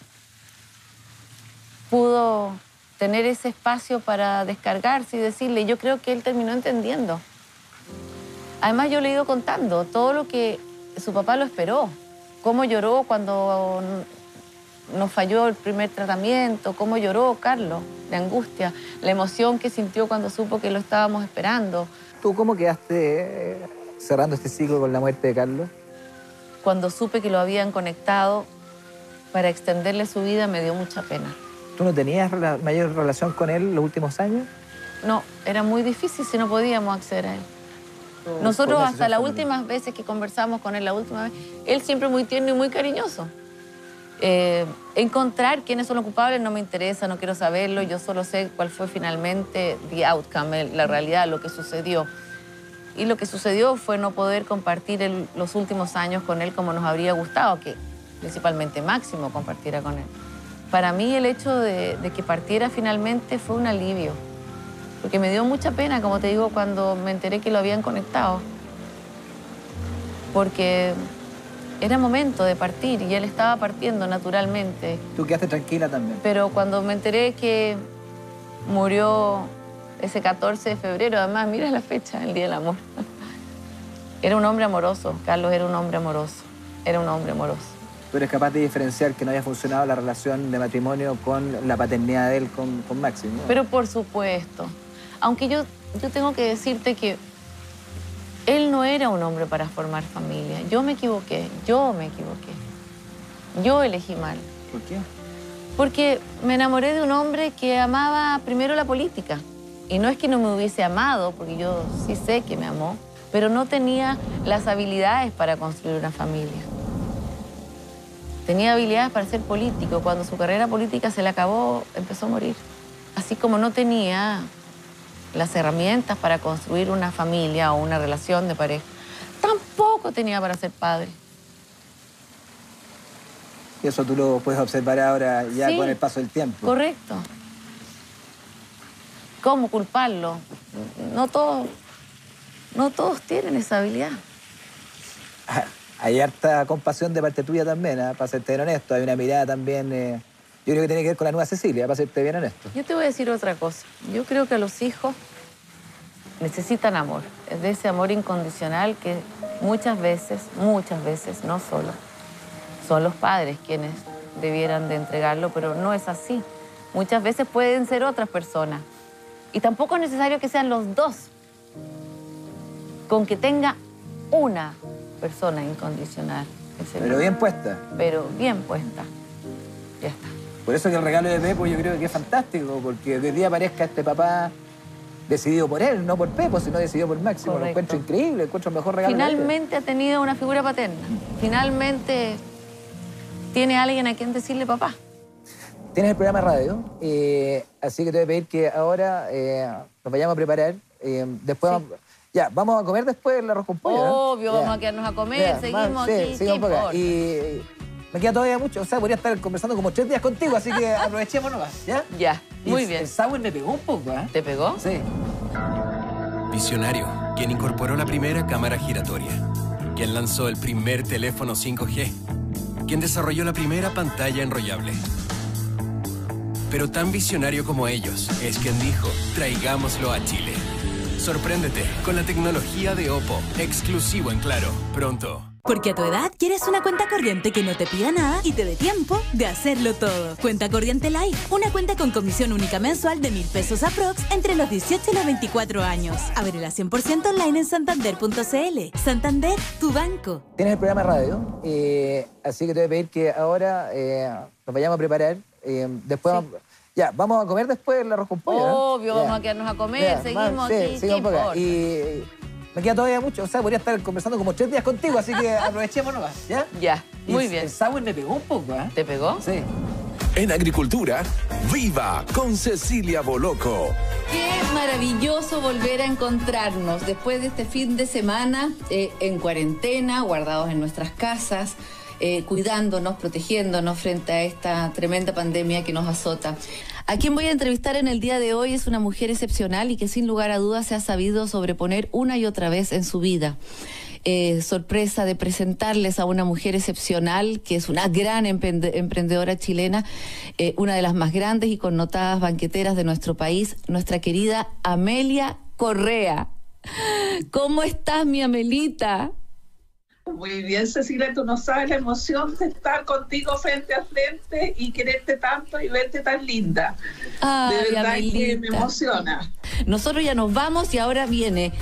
pudo tener ese espacio para descargarse y decirle. Yo creo que él terminó entendiendo. Además, yo le he ido contando todo lo que su papá lo esperó. Cómo lloró cuando nos falló el primer tratamiento, cómo lloró Carlos de angustia, la emoción que sintió cuando supo que lo estábamos esperando. ¿Tú cómo quedaste cerrando este ciclo con la muerte de Carlos? Cuando supe que lo habían conectado para extenderle su vida, me dio mucha pena. ¿Tú no tenías mayor relación con él los últimos años? No, era muy difícil si no podíamos acceder a él. Nosotros hasta las últimas veces que conversamos con él, él siempre muy tierno y muy cariñoso. Encontrar quiénes son los culpables no me interesa, no quiero saberlo. Yo solo sé cuál fue finalmente the outcome, la realidad, lo que sucedió. Y lo que sucedió fue no poder compartir los últimos años con él como nos habría gustado, que principalmente Máximo compartiera con él. Para mí el hecho de que partiera finalmente fue un alivio, porque me dio mucha pena, como te digo, cuando me enteré que lo habían conectado. porque era momento de partir y él estaba partiendo naturalmente. Tú quedaste tranquila también. Pero cuando me enteré que murió ese 14 de febrero, además, mira la fecha, el Día del Amor. Era un hombre amoroso, Carlos era un hombre amoroso, era un hombre amoroso. ¿Tú eres capaz de diferenciar que no haya funcionado la relación de matrimonio con la paternidad de él con Maxi, ¿no? Pero por supuesto. Aunque yo tengo que decirte que él no era un hombre para formar familia. Yo me equivoqué. Yo elegí mal. ¿Por qué? Porque me enamoré de un hombre que amaba primero la política. Y no es que no me hubiese amado, porque yo sí sé que me amó, pero no tenía las habilidades para construir una familia. Tenía habilidades para ser político. Cuando su carrera política se le acabó, empezó a morir. Así como no tenía las herramientas para construir una familia o una relación de pareja, tampoco tenía para ser padre. Y eso tú lo puedes observar ahora ya Sí, con el paso del tiempo. Correcto. ¿Cómo culparlo? No todos tienen esa habilidad. Hay harta compasión de parte tuya también, ¿eh? Para serte bien honesto. Hay una mirada también, yo creo que tiene que ver con la nueva Cecilia, para serte bien honesto. Yo te voy a decir otra cosa. Yo creo que los hijos necesitan amor. Es de ese amor incondicional que muchas veces, no solo, son los padres quienes debieran de entregarlo, pero no es así. Muchas veces pueden ser otras personas. Y tampoco es necesario que sean los dos. Con que tenga una persona incondicional. Pero bien puesta. Pero bien puesta. Ya está. Por eso que el regalo de Pepo yo creo que es fantástico, porque hoy día aparezca este papá decidido por él, no por Pepo, sino decidido por Máximo. Lo encuentro increíble, encuentro el mejor regalo. Finalmente ha tenido una figura paterna. Finalmente tiene alguien a quien decirle papá. Tienes el programa de radio, así que te voy a pedir que ahora nos vayamos a preparar. Después vamos a comer después el arroz con pollo, ¿no? Obvio, vamos a quedarnos a comer, seguimos aquí. Seguimos por acá. Y me queda todavía mucho, o sea, podría estar conversando como 3 días contigo, así que aprovechemos nomás, ¿ya? Ya, muy bien. El sour me pegó un poco, ¿eh? ¿Te pegó? Sí. Visionario, quien incorporó la primera cámara giratoria, quien lanzó el primer teléfono 5G, quien desarrolló la primera pantalla enrollable. Pero tan visionario como ellos es quien dijo, traigámoslo a Chile. Sorpréndete con la tecnología de Oppo, exclusivo en Claro, pronto. Porque a tu edad quieres una cuenta corriente que no te pida nada y te dé tiempo de hacerlo todo. Cuenta Corriente Live, una cuenta con comisión única mensual de 1.000 pesos aprox entre los 18 y los 24 años. Ábrela 100% online en santander.cl. Santander, tu banco. Tienes el programa de radio, así que te voy a pedir que ahora nos vayamos a preparar. Después vamos a comer después el arroz con pollo, ¿no? Obvio, vamos a quedarnos a comer, seguimos aquí. Seguimos por acá. Y me queda todavía mucho, o sea, podría estar conversando como 3 días contigo, así que aprovechemos nomás, ¿ya? Ya, muy bien. El sour me pegó un poco, ¿eh? ¿Te pegó? Sí. En agricultura, ¡viva con Cecilia Boloco! Qué maravilloso volver a encontrarnos después de este fin de semana en cuarentena, guardados en nuestras casas, cuidándonos, protegiéndonos frente a esta tremenda pandemia que nos azota. A quien voy a entrevistar en el día de hoy es una mujer excepcional y que sin lugar a dudas se ha sabido sobreponer una y otra vez en su vida. Sorpresa de presentarles a una mujer excepcional que es una gran emprendedora chilena, una de las más grandes y connotadas banqueteras de nuestro país, nuestra querida Amelia Correa. ¿Cómo estás, mi Amelita? Muy bien, Cecilia, tú no sabes la emoción de estar contigo frente a frente y quererte tanto y verte tan linda. Ay, de verdad Amelita, que me emociona. Nosotros ya nos vamos y ahora viene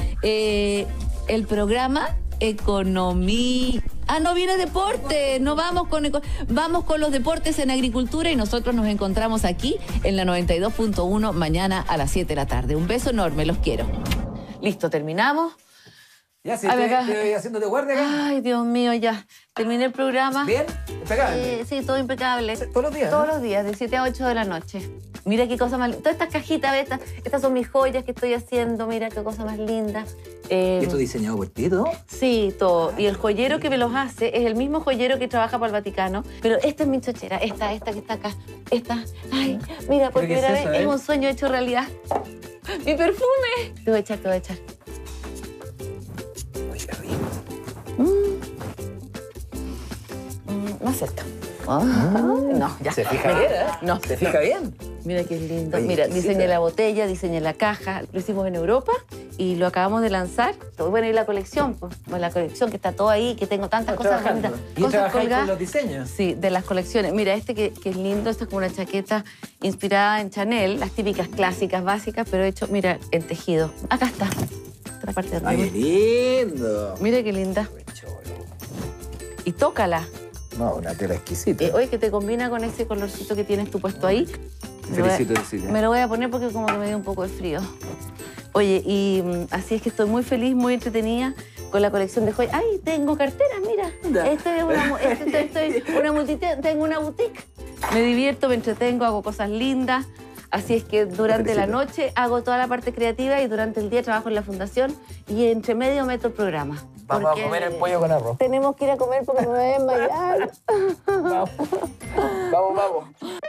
el programa Economía. No viene deporte. No vamos con los deportes en agricultura y nosotros nos encontramos aquí en la 92.1 mañana a las 7 de la tarde. Un beso enorme, los quiero. Listo, terminamos. Ya, sí, estoy haciéndote guardia acá. Ay, Dios mío, ya. Terminé el programa. ¿Bien? ¿Impecable? Sí, todo impecable. ¿Todos los días? Todos los días, de 7 a 8 de la noche. Mira qué cosa más linda. Todas estas cajitas, estas son mis joyas que estoy haciendo. Mira qué cosa más linda. ¿Y esto diseñado por ti, todo? Sí, todo. Y el joyero que me los hace es el mismo joyero que trabaja para el Vaticano. Pero esta es mi chochera. Esta que está acá. Esta. Ay, mira, por primera vez es un sueño hecho realidad. ¡Mi perfume! Te voy a echar. Uy, qué rico. cerca. No, ya. Se fija bien, ¿eh? No. Se fija bien. Mira qué lindo. Oye, Mira, exquisita. diseñé la botella, diseñé la caja. Lo hicimos en Europa y lo acabamos de lanzar. Bueno, y la colección, pues. Bueno, la colección que está todo ahí, que tengo tantas cosas bonitas. ¿Y Cosas trabajáis con colgadas. los diseños? Sí, de las colecciones. Mira, este que es lindo, esta es como una chaqueta inspirada en Chanel, las típicas clásicas, básicas, pero hecho, mira, en tejido. Acá está. Otra parte de arriba. ¡Ay, qué lindo! Mira qué linda. Y tócala. No, una tela exquisita. Oye, que te combina con ese colorcito que tienes tú puesto ahí. Felicito, Cecilia. Me lo voy a poner porque como que me dio un poco de frío. Oye, y así es que estoy muy feliz, muy entretenida con la colección de joyas. ¡Ay, tengo carteras! Mira, esta es una tengo una boutique. Me divierto, me entretengo, hago cosas lindas. Así es que durante la noche hago toda la parte creativa y durante el día trabajo en la fundación y entre medio meto el programa. Vamos a comer el pollo con arroz. Tenemos que ir a comer porque me voy a desmayar. Vamos, vamos.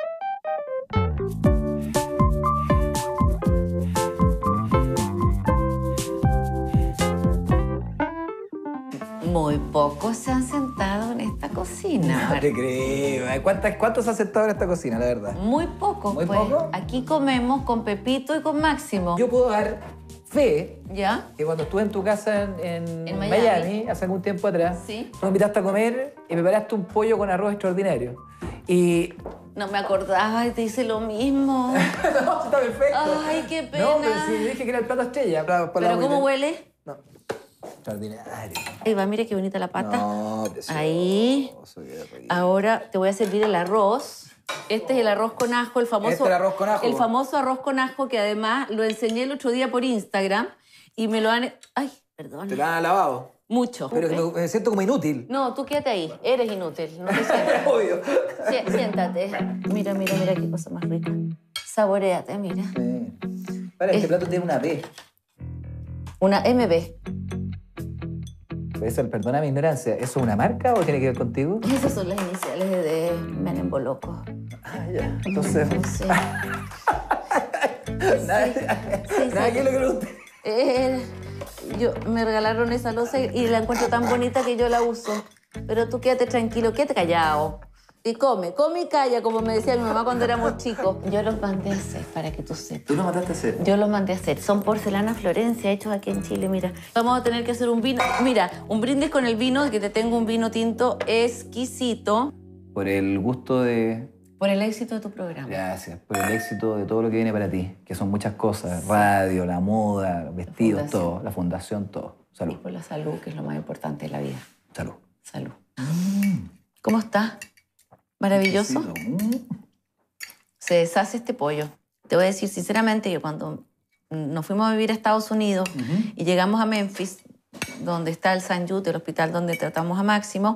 Muy pocos se han sentado en esta cocina. No te creo. ¿Cuántos has sentado en esta cocina, la verdad? Muy pocos, ¿Muy pues. poco? Aquí comemos con Pepito y con Máximo. Yo puedo dar fe ¿Ya? que cuando estuve en tu casa en En Miami, hace algún tiempo atrás, Sí. nos invitaste a comer y preparaste un pollo con arroz extraordinario. Y... No me acordaba y te hice lo mismo. No, está perfecto. Ay, qué pena. No, pero sí, dije que era el plato estrella. ¿Pero cómo huele? Extraordinario. Ahí va, mira qué bonita la pata. No, precioso. Ahí. Ahora te voy a servir el arroz. Este es el arroz con ajo, el famoso... Este es el arroz con ajo. El famoso arroz con ajo que además lo enseñé el otro día por Instagram y me lo han... Ay, perdón. Te lo han alabado. Mucho. Pero me siento como inútil. No, tú quédate ahí. Eres inútil. No te sientas. Obvio. Siéntate. Mira, mira, mira qué cosa más rica. Saboréate, mira. Para, este plato tiene una B. Una MB. Eso, perdona mi ignorancia, ¿eso es una marca o tiene que ver contigo? Esas son las iniciales de Menem Boloco. Ah, ya. Entonces... No sé. Nada que lo que pregunté. Me regalaron esa loza y la encuentro tan bonita que yo la uso. Pero tú quédate tranquilo, quédate callado. Y come y calla, como me decía mi mamá cuando éramos chicos. Yo los mandé a hacer, para que tú sepas. ¿Tú los mandaste a hacer? Yo los mandé a hacer. Son porcelana Florencia, hechos aquí en Chile, mira. Vamos a tener que hacer un vino. Mira, un brindis con el vino, que te tengo un vino tinto exquisito. Por el gusto de... Por el éxito de tu programa. Gracias. Por el éxito de todo lo que viene para ti, que son muchas cosas. Radio, la moda, los vestidos, todo. La fundación, todo. Salud. Y por la salud, que es lo más importante de la vida. Salud. Salud. ¿Cómo estás? Maravilloso. Se deshace este pollo. Te voy a decir sinceramente, yo cuando nos fuimos a vivir a Estados Unidos y llegamos a Memphis, donde está el St. Jude, el hospital donde tratamos a Máximo,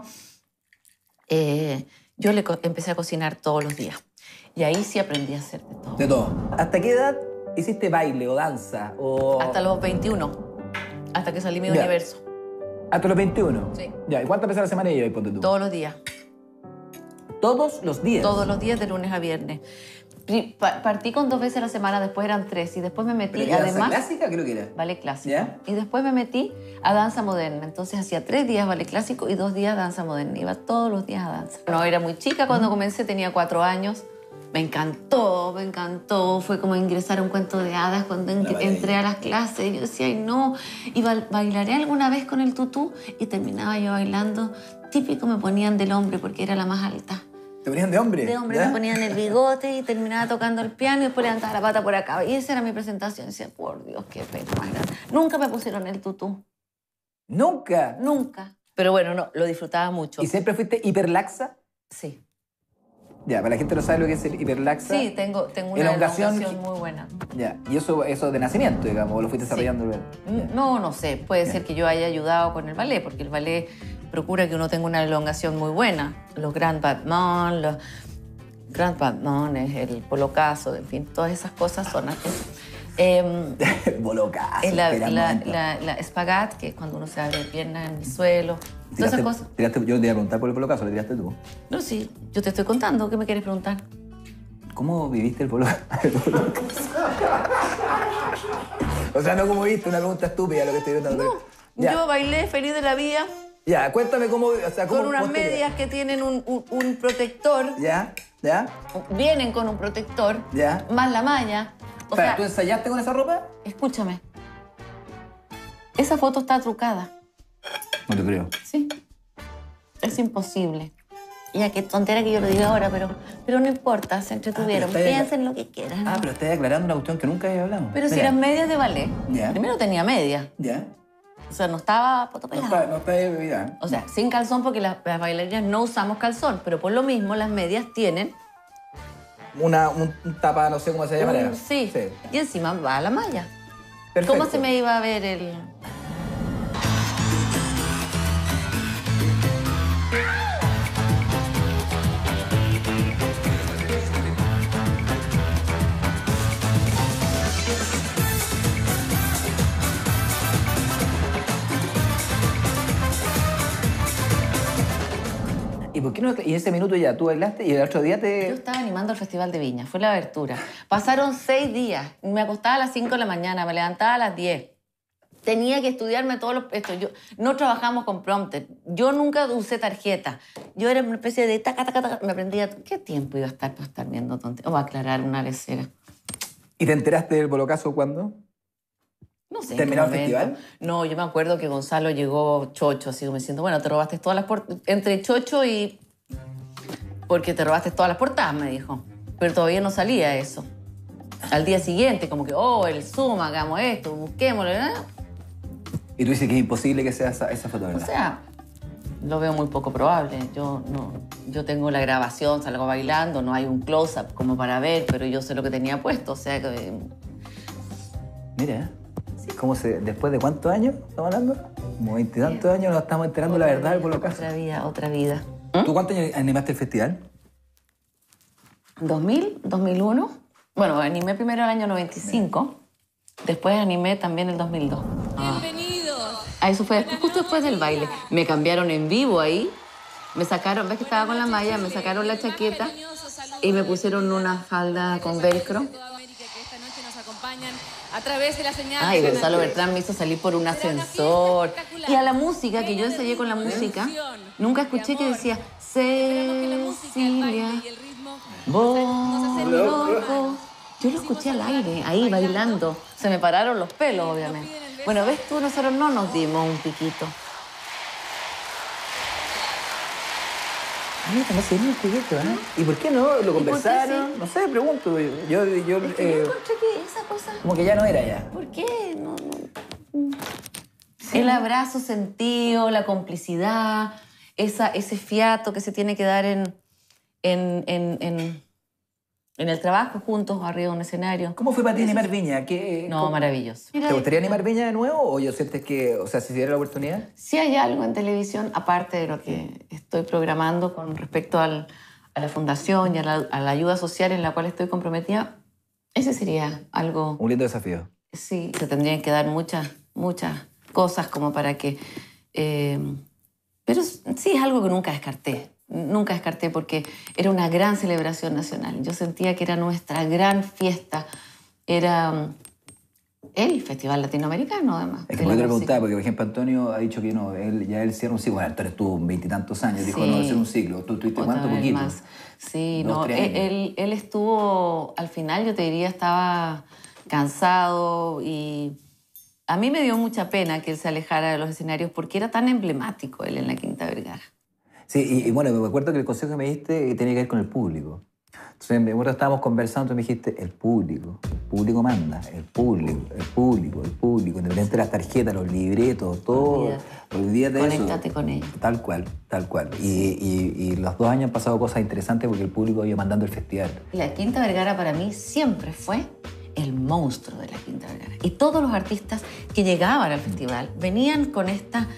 yo empecé a cocinar todos los días. Y ahí sí aprendí a hacer de todo. De todo. ¿Hasta qué edad hiciste baile o danza? O... Hasta los 21. Hasta que salí mi universo. ¿Hasta los 21? Sí. Ya, ¿y cuántas veces a la semana ibas, ponte tú? Todos los días. ¿Todos los días? Todos los días, de lunes a viernes. Partí con 2 veces a la semana, después eran 3. Y después me metí, ¿Pero además... danza clásica creo que era? Ballet clásico. ¿Ya? Y después me metí a danza moderna. Entonces hacía 3 días ballet clásico y 2 días danza moderna. Iba todos los días a danza. No, era muy chica cuando comencé, tenía 4 años. Me encantó, me encantó. Fue como ingresar a un cuento de hadas cuando entré a las clases. Yo decía, ay, no. Y bailaré alguna vez con el tutú. Y terminaba yo bailando. Típico me ponían del hombre porque era la más alta. ¿Te ponían de hombre? De hombre, ¿Ya? me ponían el bigote y terminaba tocando el piano y después levantaba la pata por acá. Y esa era mi presentación. Y decía, por Dios, qué pena más grande. Nunca me pusieron el tutú. ¿Nunca? Nunca. Pero bueno, no, lo disfrutaba mucho. ¿Y siempre fuiste hiperlaxa? Sí. Ya, para la gente no sabe lo que es el hiperlaxa. Sí, tengo una elongación muy buena. Ya, y eso de nacimiento, digamos, o lo fuiste desarrollando. No, no sé. Puede ser que yo haya ayudado con el ballet, porque el ballet procura que uno tenga una elongación muy buena. Los Grand Batman, el polocazo, en fin, todas esas cosas son así. Bolocazo. La espagat, que es cuando uno se abre piernas en el suelo. Todas esas cosas. Yo te iba a preguntar por el bolocazo, ¿lo tiraste tú? No, sí. Yo te estoy contando. ¿Qué me quieres preguntar? ¿Cómo viviste el bolocazo? O sea, no cómo viste, una pregunta estúpida lo que estoy preguntando. No, yo bailé feliz de la vida Ya, cuéntame cómo... O sea, cómo con unas medias que tienen un protector. Ya. Vienen con un protector. Ya. Más la malla. O sea, ¿tú ensayaste con esa ropa? Escúchame. Esa foto está trucada. No te creo. Sí. Es imposible. Ya, qué tontera que yo lo diga ahora, pero no importa, se entretuvieron. Piensen lo que quieran. Pero estás declarando una cuestión que nunca había hablado. Pero si eran medias de ballet. Ya. Primero tenía medias. Ya. O sea, no estaba potopelado. No está de bebida. O sea, sin calzón porque las bailarinas no usamos calzón, pero por lo mismo las medias tienen... Un tapa, no sé cómo se llama. Sí. Y encima va la malla. Perfecto. ¿Cómo se me iba a ver el...? ¿Y por qué no? Y ese minuto ya tú bailaste y el otro día te... Yo estaba animando el Festival de Viña, fue la abertura. Pasaron 6 días, me acostaba a las 5 de la mañana, me levantaba a las 10. Tenía que estudiarme todos los... No trabajamos con prompter, yo nunca usé tarjeta. Yo era una especie de taca, me aprendía... ¿Qué tiempo iba a estar para estar viendo tonterías? O a aclarar una lecera. ¿Y te enteraste del bolocazo cuándo? No sé. ¿Terminó el festival? No, yo me acuerdo que Gonzalo llegó chocho, así como diciendo, bueno, te robaste todas las portadas. Entre chocho y... Porque te robaste todas las portadas, me dijo. Pero todavía no salía eso. Al día siguiente, como que, el Zoom, hagamos esto, busquémoslo. Y tú dices que es imposible que sea esa foto, ¿verdad? O sea, lo veo muy poco probable. Yo tengo la grabación, salgo bailando, no hay un close-up como para ver, pero yo sé lo que tenía puesto, o sea que... Mira, ¿después de cuántos años estamos hablando? Como 20 y tantos años nos estamos enterando la verdad del bolocazo. Otra vida. ¿Tú cuántos años animaste el festival? 2000, 2001. Bueno, animé primero el año 95. Después animé también el 2002. ¡Bienvenidos! Eso fue justo después del baile. Me cambiaron en vivo ahí. Me sacaron, ves que estaba con la malla, me sacaron la chaqueta y me pusieron una falda con velcro. A través de la señal. Ay, Gonzalo Bertrán me hizo salir por un ascensor. Y a la música, que yo ensayé con la música, nunca escuché que decía Cecilia, loco. Yo lo escuché al aire, ahí bailando. Se me pararon los pelos, obviamente. Bueno, ves tú, nosotros no nos dimos un piquito. Ay, también se dio un piquito, ¿eh? ¿Y por qué no? ¿Lo conversaron? No sé, pregunto. Yo encontré que esa cosa... Como que ya no era ya. ¿Por qué? No. Sí. El abrazo sentido, la complicidad, ese fiato que se tiene que dar en el trabajo juntos, arriba de un escenario. ¿Cómo fue para ti animar Viña? Maravilloso. ¿Te gustaría animar Viña de nuevo o yo sientes que, o sea, si se diera la oportunidad? Sí hay algo en televisión, aparte de lo que estoy programando con respecto a la fundación y a la ayuda social en la cual estoy comprometida. Ese sería algo... Un lindo desafío. Sí, se tendrían que dar muchas cosas como para que... pero sí es algo que nunca descarté. Nunca descarté porque era una gran celebración nacional. Yo sentía que era nuestra gran fiesta. Era el Festival Latinoamericano, además. Es que yo te preguntaba, porque por ejemplo Antonio ha dicho que no, él cierra un ciclo. Bueno, Antonio estuvo 20 y tantos años, dijo no, hacer un ciclo. ¿Tú tuviste cuánto? Poquito. Más. Sí, no, él estuvo, al final yo te diría, estaba cansado y a mí me dio mucha pena que él se alejara de los escenarios porque era tan emblemático él en la Quinta Vergara. Sí, y bueno, me acuerdo que el consejo que me diste tenía que ver con el público. Entonces, me acuerdo que estábamos conversando, tú me dijiste, el público manda, el público, independientemente de las tarjetas, los libretos, todo. Olvídate de eso. Conéctate con ellos. Tal cual. Y los 2 años han pasado cosas interesantes porque el público ha ido mandando el festival. La Quinta Vergara para mí siempre fue el monstruo de la Quinta Vergara. Y todos los artistas que llegaban al festival venían con esta...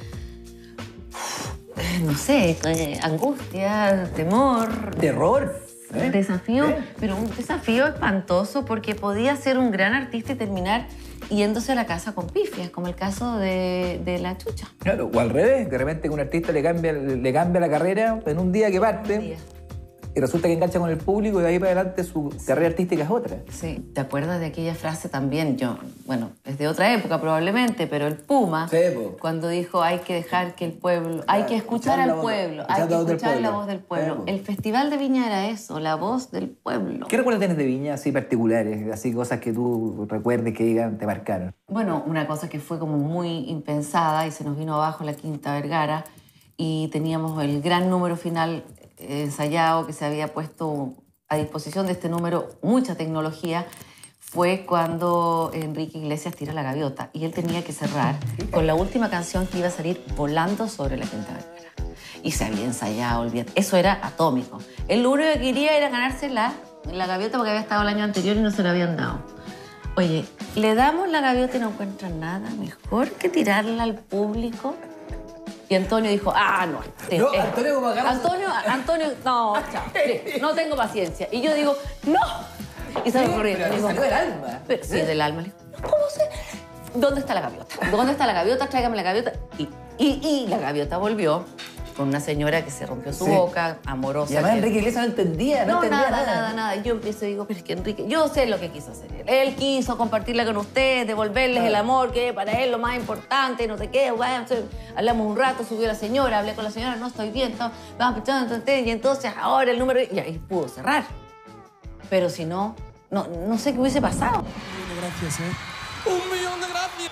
no sé, angustia, temor. Terror. Desafío, pero un desafío espantoso porque podía ser un gran artista y terminar yéndose a la casa con pifias, como el caso de La Chucha. Claro, o al revés, de repente que un artista le cambia la carrera en un día que parte. y resulta que engancha con el público y de ahí para adelante su carrera artística es otra. Sí, ¿te acuerdas de aquella frase también? Bueno, es de otra época probablemente, pero el Puma, cuando dijo hay que dejar que el pueblo, hay que escuchar al pueblo, hay que escuchar la voz del pueblo. El Festival de Viña era eso, la voz del pueblo. ¿Qué recuerdos tienes de Viña así particulares, así cosas que tú recuerdes que digan, te marcaron? Bueno, una cosa que fue como muy impensada y se nos vino abajo la Quinta Vergara y teníamos el gran número final ensayado que se había puesto a disposición de este número, mucha tecnología, fue cuando Enrique Iglesias tira la gaviota y él tenía que cerrar con la última canción que iba a salir volando sobre la Quinta Vergara. Y se había ensayado, olvídate. Eso era atómico. Él lo único que quería era ganarse la gaviota porque había estado el año anterior y no se la habían dado. Oye, le damos la gaviota y no encuentran nada mejor que tirarla al público. Y Antonio dijo, no. Antonio como agarra... Antonio, no, chao, no tengo paciencia. Y yo digo, no. Y salió corriendo. Pero salió del alma. Sí, del alma. Le digo, ¿cómo se...? ¿Dónde está la gaviota? ¿Dónde está la gaviota? Tráigame la gaviota. Y la gaviota volvió con una señora que se rompió su boca, amorosa. Y además Enrique Iglesias no entendía, nada. Y yo empiezo y digo, pero es que Enrique, yo sé lo que quiso hacer él. Él quiso compartirla con ustedes, devolverles el amor, que para él lo más importante, no sé qué. Bueno, hablamos un rato, subió la señora, hablé con la señora, no estoy bien, vamos pichando, y entonces ahora el número... Y ahí pudo cerrar. Pero si no, no sé qué hubiese pasado. 1.000.000 de gracias, ¿eh? 1.000.000 de gracias.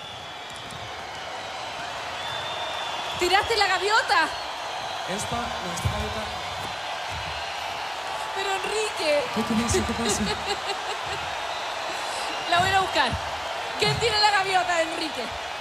¡Tiraste la gaviota! Esta gaviota. Pero Enrique. ¿Qué tienes? ¿Qué pasa? La voy a buscar. ¿Quién tiene la gaviota, Enrique?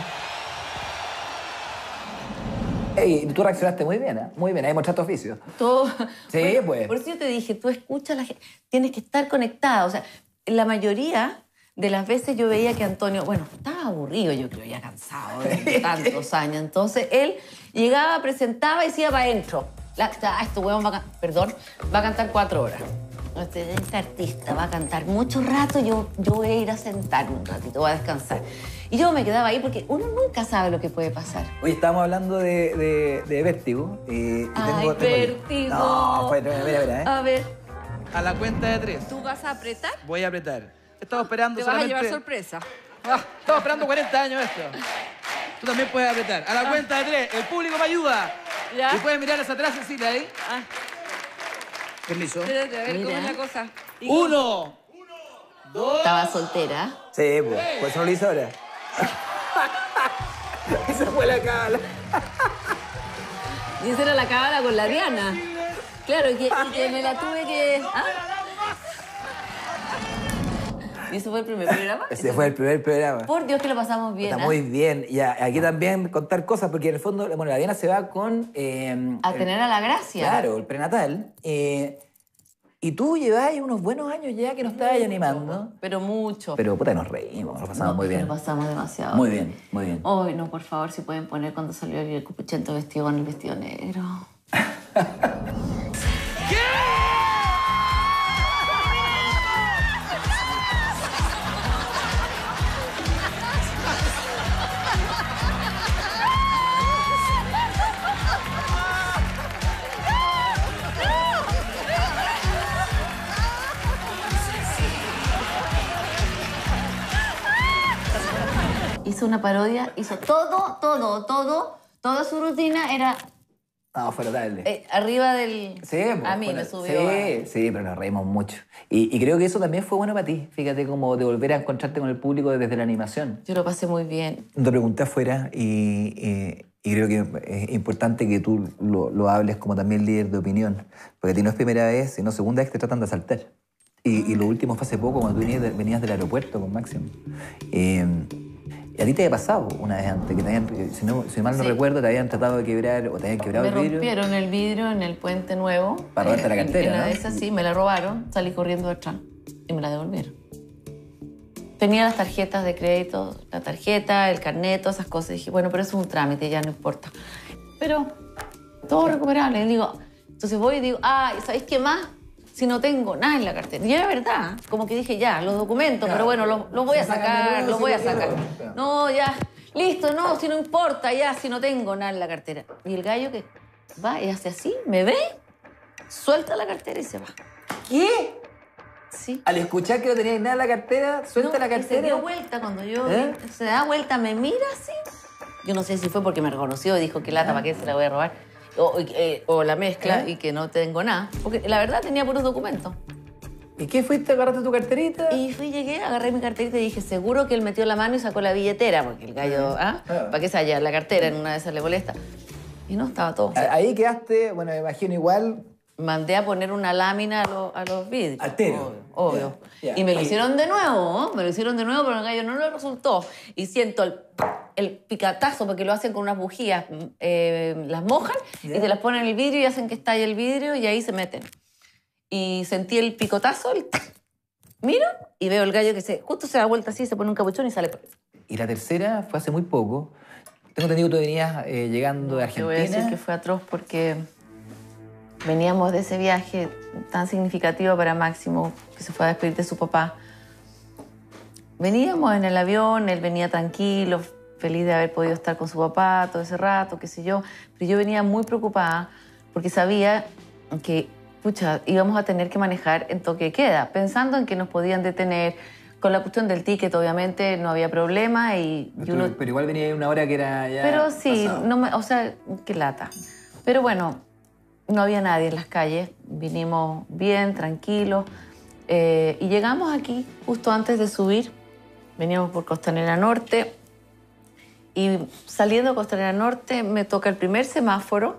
Ey, tú reaccionaste muy bien, ¿eh? Muy bien, ahí mostraste oficio. Todo. Sí, bueno, pues. Por eso yo te dije, tú escuchas a la gente, tienes que estar conectada. O sea, la mayoría de las veces yo veía que Antonio, estaba aburrido, yo creo, ya cansado de tantos años. Entonces él llegaba, presentaba y se iba para adentro. Este huevón va a cantar 4 horas. Este artista va a cantar mucho rato, yo voy a ir a sentarme un ratito, voy a descansar. Y yo me quedaba ahí porque uno nunca sabe lo que puede pasar. Hoy estábamos hablando de Vértigo. Vértigo. No, mira. A ver. A la cuenta de 3. ¿Tú vas a apretar? Voy a apretar. Estamos esperando Te vas solamente... a llevar sorpresa. Estamos esperando 40 años esto. Tú también puedes apretar. A la cuenta de 3. El público me ayuda. ¿Ya? Y puedes mirar hacia atrás, Cecilia, ahí. Permiso. Espérate, a ver cómo es la cosa. 1, 2... Estaba soltera. Sí, pues eso lo hizo ahora. Esa fue la cábala. Y esa era la cábala con la Diana. Claro, y que me la tuve que... ¿Y ese fue el primer programa? Ese fue el primer programa. Por Dios que lo pasamos bien. Está muy bien. Y aquí también contar cosas, porque en el fondo, la Diana se va con... a tener a la Gracia. Claro, el prenatal. Y tú lleváis unos buenos años ya que nos estabas animando. Pero mucho. Pero puta, nos reímos, nos pasamos muy bien. Nos pasamos demasiado. Muy bien, muy bien. Ay, no, por favor, si pueden poner cuando salió el Cupuchento vestido con el vestido negro. Hizo una parodia, hizo toda su rutina era... No, fue notable. Arriba del... Sí, a mí me subió. Sí, pero nos reímos mucho. Y creo que eso también fue bueno para ti. Fíjate, como de volver a encontrarte con el público desde la animación. Yo lo pasé muy bien. Te pregunté afuera y creo que es importante que tú lo hables como también líder de opinión. Porque a ti no es primera vez, sino segunda vez que te tratan de asaltar. Y lo último fue hace poco, cuando tú venías del aeropuerto con Máximo. ¿Y a ti te había pasado una vez antes? Que si mal no recuerdo, te habían tratado de quebrar o te habían quebrado el vidrio. Me rompieron el vidrio en el Puente Nuevo. Para robarte la cartera, en una ¿no? de esas sí, me la robaron, salí corriendo detrás y me la devolvieron. Tenía las tarjetas de crédito, la tarjeta, el carnet, todas esas cosas. Y dije, bueno, pero eso es un trámite, ya no importa. Pero todo recuperable. Y digo, entonces voy y digo, ¿sabéis qué más? Si no tengo nada en la cartera. Y era verdad, como que dije, ya, los documentos, pero bueno, los voy a sacar, los voy a sacar. No, ya, listo, no, si no importa, ya, si no tengo nada en la cartera. Y el gallo que va y hace así, me ve suelta la cartera y se va. ¿Qué? Sí. Al escuchar que no tenías nada en la cartera, suelta la cartera. Se dio vuelta cuando yo... Se da vuelta, me mira así. Yo no sé si fue porque me reconoció y dijo que lata, ¿para qué se la voy a robar? O la mezcla y que no tengo nada. Porque la verdad tenía puros documentos. ¿Y qué fuiste? ¿Agarraste tu carterita? Y llegué, agarré mi carterita y dije, seguro que él metió la mano y sacó la billetera, porque el gallo, ¿para qué se halla la cartera? En una de esas le molesta. Y no, estaba todo. Ahí quedaste, bueno, me imagino igual. Mandé a poner una lámina a los vidrios. Altero. Obvio. Y me lo hicieron de nuevo, pero el gallo no le resultó. Y siento el picatazo, porque lo hacen con unas bujías, las mojan y te las ponen en el vidrio y hacen que estalle el vidrio y ahí se meten. Y sentí el picotazo, miro y veo el gallo que justo se da vuelta así, se pone un capuchón y sale por eso. Y la tercera fue hace muy poco. Tengo entendido que tú venías llegando de Argentina. Te voy a decir que fue atroz porque veníamos de ese viaje tan significativo para Máximo, que se fue a despedir de su papá. Veníamos en el avión, él venía tranquilo, feliz de haber podido estar con su papá todo ese rato, qué sé yo. Pero yo venía muy preocupada porque sabía que, pucha, íbamos a tener que manejar en toque de queda, pensando en que nos podían detener. Con la cuestión del ticket, obviamente, no había problema y pero igual venía una hora que era ya Pero sí, pasado. o sea, qué lata. Pero bueno, no había nadie en las calles, vinimos bien, tranquilos, y llegamos aquí justo antes de subir. Veníamos por Costanera Norte y saliendo de Costanera Norte me toca el primer semáforo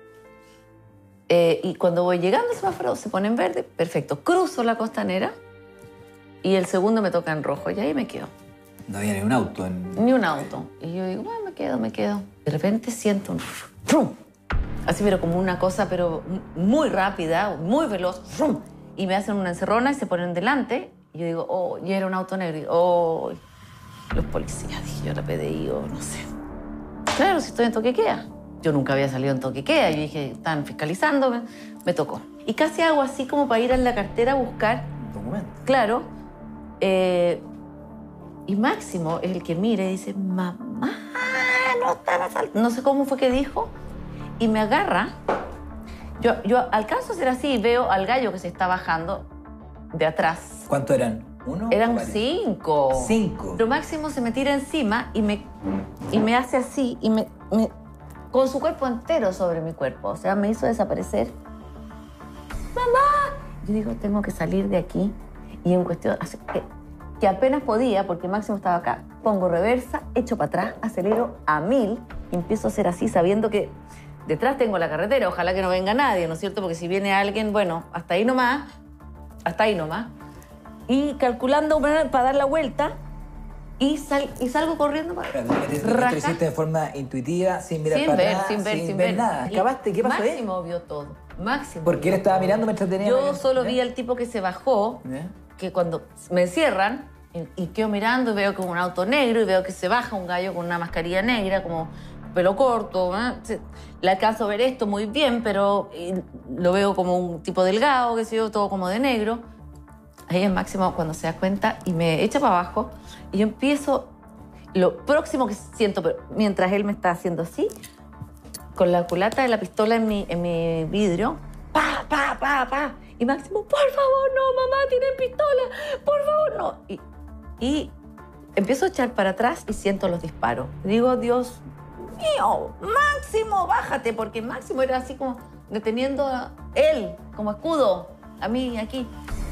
y cuando voy llegando al semáforo se pone en verde, perfecto, cruzo la Costanera y el segundo me toca en rojo y ahí me quedo. No había ni un auto. Ni un auto. Y yo digo, bueno, me quedo. De repente siento un ¡frum! Así, pero como una cosa, pero muy rápida, muy veloz. ¡Frum! Y me hacen una encerrona y se ponen delante. Y yo digo, oh, y era un auto negro. Y, oh, los policías, dije yo, la PDI o no sé. Claro, si estoy en toque de queda. Yo nunca había salido en toque de queda. Yo dije, están fiscalizando, me tocó. Y casi hago así como para ir a la cartera a buscar. Documento. Claro. Y Máximo es el que mira y dice, mamá, no están asaltando. No sé cómo fue que dijo. Y me agarra. Yo alcanzo a hacer así y veo al gallo que se está bajando de atrás. ¿Cuántos eran? ¿Uno? Eran 5. 5. Pero Máximo se me tira encima y me hace así y con su cuerpo entero sobre mi cuerpo. O sea, me hizo desaparecer. ¡Mamá! Yo digo, tengo que salir de aquí. Y en cuestión, que apenas podía, porque Máximo estaba acá, pongo reversa, echo para atrás, acelero a 1000 y empiezo a hacer así, sabiendo que detrás tengo la carretera. Ojalá que no venga nadie, ¿no es cierto? Porque si viene alguien, bueno, hasta ahí nomás. Y calculando para dar la vuelta y salgo corriendo para Lo hiciste de forma intuitiva, sin mirar para atrás, sin ver nada. ¿Acabaste? ¿Qué pasó ahí? Máximo vio todo. Máximo. Porque él estaba mirando mientras tenía... Yo solo vi al tipo que se bajó, que cuando me encierran, y quedo mirando y veo como un auto negro y veo que se baja un gallo con una mascarilla negra, como pelo corto. Le alcanzo a ver esto muy bien, pero lo veo como un tipo delgado, qué sé yo, todo como de negro. Ahí es Máximo cuando se da cuenta y me echa para abajo y yo empiezo, lo próximo que siento, pero mientras él me está haciendo así, con la culata de la pistola en mi vidrio, ¡pa, pa, pa, pa! Y Máximo, por favor, no, mamá, tienen pistola, por favor, no. Y empiezo a echar para atrás y siento los disparos. Digo, Dios mío, Máximo, bájate, porque Máximo era así como deteniendo a él, como escudo, a mí aquí.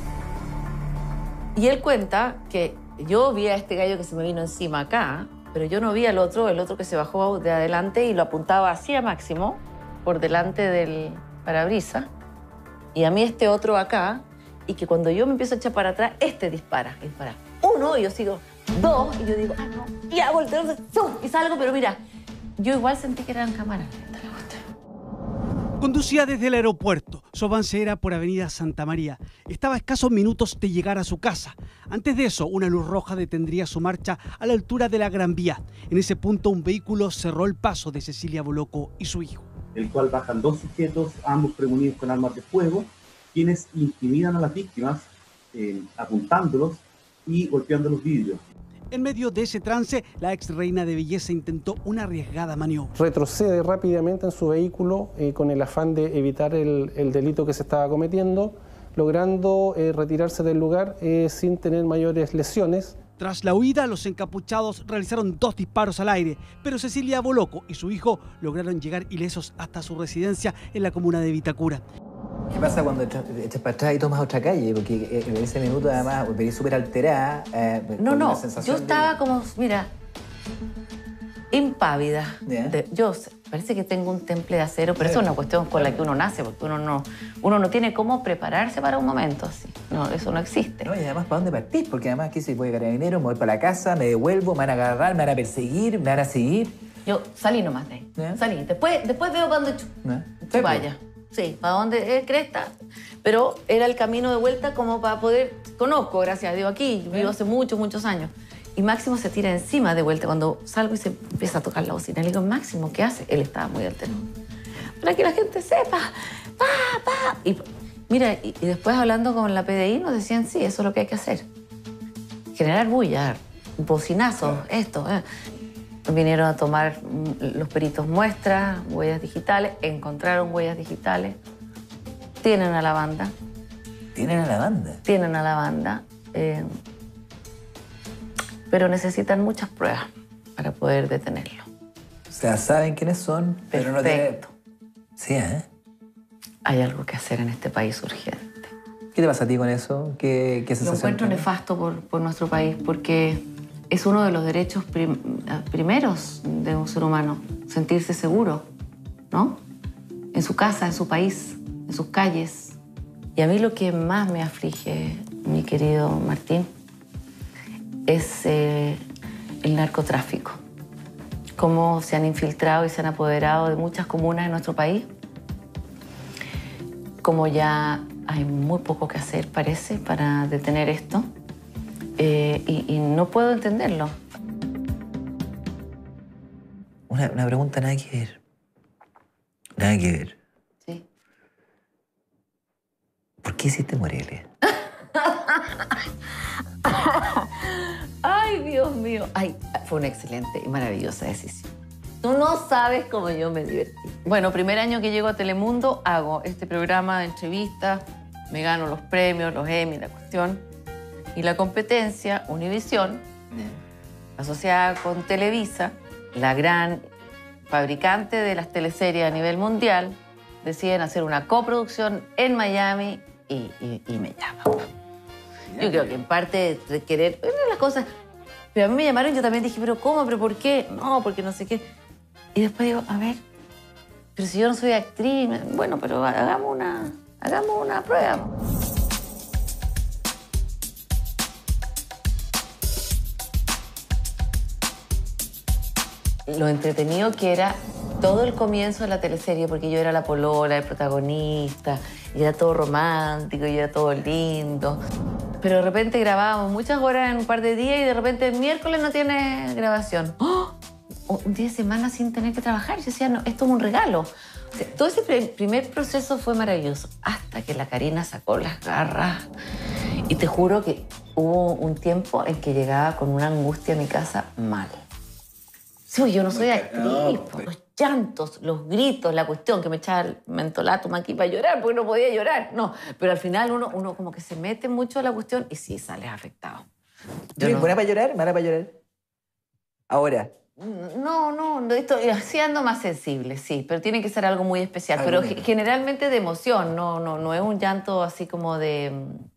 Y él cuenta que yo vi a este gallo que se me vino encima acá, pero yo no vi al otro, el otro que se bajó de adelante y lo apuntaba así a Máximo, por delante del parabrisas, y a mí este otro acá, y que cuando yo me empiezo a echar para atrás, este dispara. 1, y yo sigo 2, y yo digo, no, ya volteo, y salgo, pero mira, yo igual sentí que eran cámaras. Conducía desde el aeropuerto. Su avance era por Avenida Santa María. Estaba a escasos minutos de llegar a su casa. Antes de eso, una luz roja detendría su marcha a la altura de la Gran Vía. En ese punto, un vehículo cerró el paso de Cecilia Boloco y su hijo. El cual bajan 2 sujetos, ambos premunidos con armas de fuego, quienes intimidan a las víctimas, apuntándolos y golpeando los vidrios. En medio de ese trance, la ex reina de belleza intentó una arriesgada maniobra. Retrocede rápidamente en su vehículo con el afán de evitar el delito que se estaba cometiendo, logrando retirarse del lugar sin tener mayores lesiones. Tras la huida, los encapuchados realizaron 2 disparos al aire, pero Cecilia Boloco y su hijo lograron llegar ilesos hasta su residencia en la comuna de Vitacura. ¿Qué pasa cuando echas para atrás y tomas otra calle? Porque en ese minuto, además, venís súper alterada. No, yo estaba como, mira, impávida. Yo parece que tengo un temple de acero, pero eso es una cuestión con la que uno nace, porque uno no tiene cómo prepararse para un momento así. No, eso no existe. No, y además, ¿para dónde partís? Porque además, ¿qué si voy a carabinero? Me voy para la casa, me devuelvo, me van a agarrar, me van a perseguir, me van a seguir. Yo salí nomás de ahí. Salí. Después veo para dónde vaya. Sí, para dónde Cresta. Pero era el camino de vuelta como para poder... Conozco, gracias a Dios, aquí. Vivo hace muchos años. Y Máximo se tira encima de vuelta cuando salgo y se empieza a tocar la bocina. Le digo, Máximo, ¿qué hace? Él estaba muy alterado. Para que la gente sepa. Y mira, y después hablando con la PDI nos decían, sí, eso es lo que hay que hacer. Generar bulla, bocinazos, esto. Vinieron a tomar los peritos muestras, huellas digitales, encontraron huellas digitales. Tienen a la banda. ¿Tienen a la banda? Tienen a la banda. Pero necesitan muchas pruebas para poder detenerlo. O sea, saben quiénes son, pero no tienen... Sí, ¿eh? Hay algo que hacer en este país urgente. ¿Qué te pasa a ti con eso? ¿Qué sensación? Lo encuentro nefasto por nuestro país, porque es uno de los derechos primeros de un ser humano, sentirse seguro, ¿no? En su casa, en su país, en sus calles. Y a mí lo que más me aflige, mi querido Martín, es el narcotráfico. Cómo se han infiltrado y se han apoderado de muchas comunas en nuestro país. Como ya hay muy poco que hacer, parece, para detener esto. Y no puedo entenderlo. Una pregunta nada que ver. Nada que ver. Sí. ¿Por qué hiciste Morelia? Ay, Dios mío. Ay, fue una excelente y maravillosa decisión. Tú no sabes cómo yo me divertí. Bueno, primer año que llego a Telemundo, hago este programa de entrevistas, me gano los premios, los Emmy, la cuestión. Y la competencia, Univisión, asociada con Televisa, la gran fabricante de las teleseries a nivel mundial, deciden hacer una coproducción en Miami y me llaman. Yo creo que en parte de querer, una de las cosas, pero a mí me llamaron y yo también dije, ¿pero cómo? ¿Pero por qué? No, porque no sé qué. Y después digo, a ver, pero si yo no soy actriz, bueno, pero hagamos una prueba. Lo entretenido que era todo el comienzo de la teleserie, porque yo era la polola, el protagonista, y era todo romántico, y era todo lindo. Pero de repente grabábamos muchas horas en un par de días y de repente el miércoles no tiene grabación. ¡Oh! Un día de semana sin tener que trabajar. Yo decía, no, esto es un regalo. O sea, todo ese primer proceso fue maravilloso, hasta que la Karina sacó las garras. Y te juro que hubo un tiempo en que llegaba con una angustia a mi casa mal. Sí, yo no soy actriz. Los llantos, los gritos, la cuestión que me echaba el mentolato aquí para llorar, porque no podía llorar. No, pero al final uno como que se mete mucho a la cuestión y sí sales afectado. ¿Buena para llorar? ¿Mala para llorar? Ahora. No, estoy siendo más sensible, sí, pero tiene que ser algo muy especial. Pero generalmente de emoción, no es un llanto así como de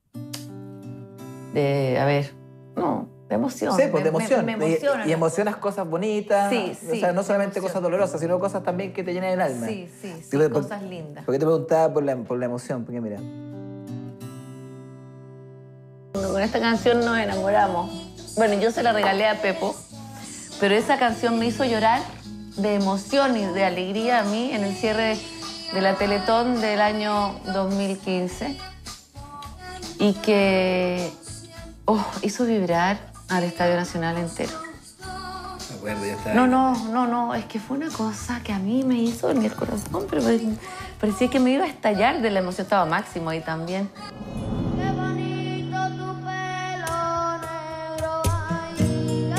a ver, no, de emoción. Sí, pues de emoción. Me emociona. Y emocionas cosas bonitas. Sí. O sea, no solamente cosas dolorosas, sino cosas también que te llenan el alma. Sí, cosas lindas. ¿Por qué te preguntaba por la emoción? Porque mira. Con esta canción nos enamoramos. Bueno, yo se la regalé a Pepo, pero esa canción me hizo llorar de emoción y de alegría a mí en el cierre de la Teletón del año 2015 y que hizo vibrar al Estadio Nacional entero. Me acuerdo, ya está. No, es que fue una cosa que a mí me hizo en el corazón, pero parecía que me iba a estallar de la emoción. Estaba Máximo ahí también. Qué bonito tu pelo negro, ay,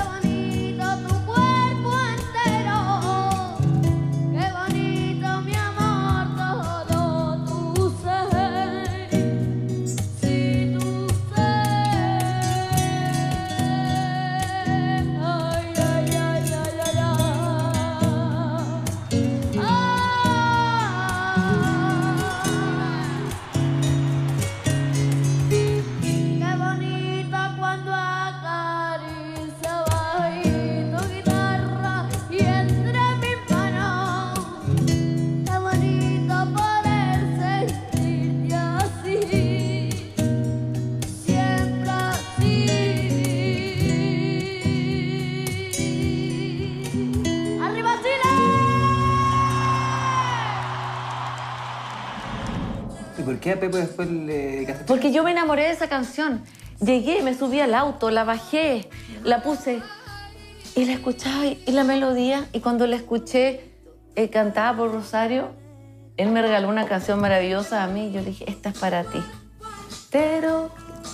por qué a Pepo después le dedicaste? Porque yo me enamoré de esa canción. Llegué, me subí al auto, la bajé, la puse y la escuchaba y la melodía. Y cuando la escuché cantada por Rosario, él me regaló una canción maravillosa a mí. Yo le dije, esta es para ti. Pero...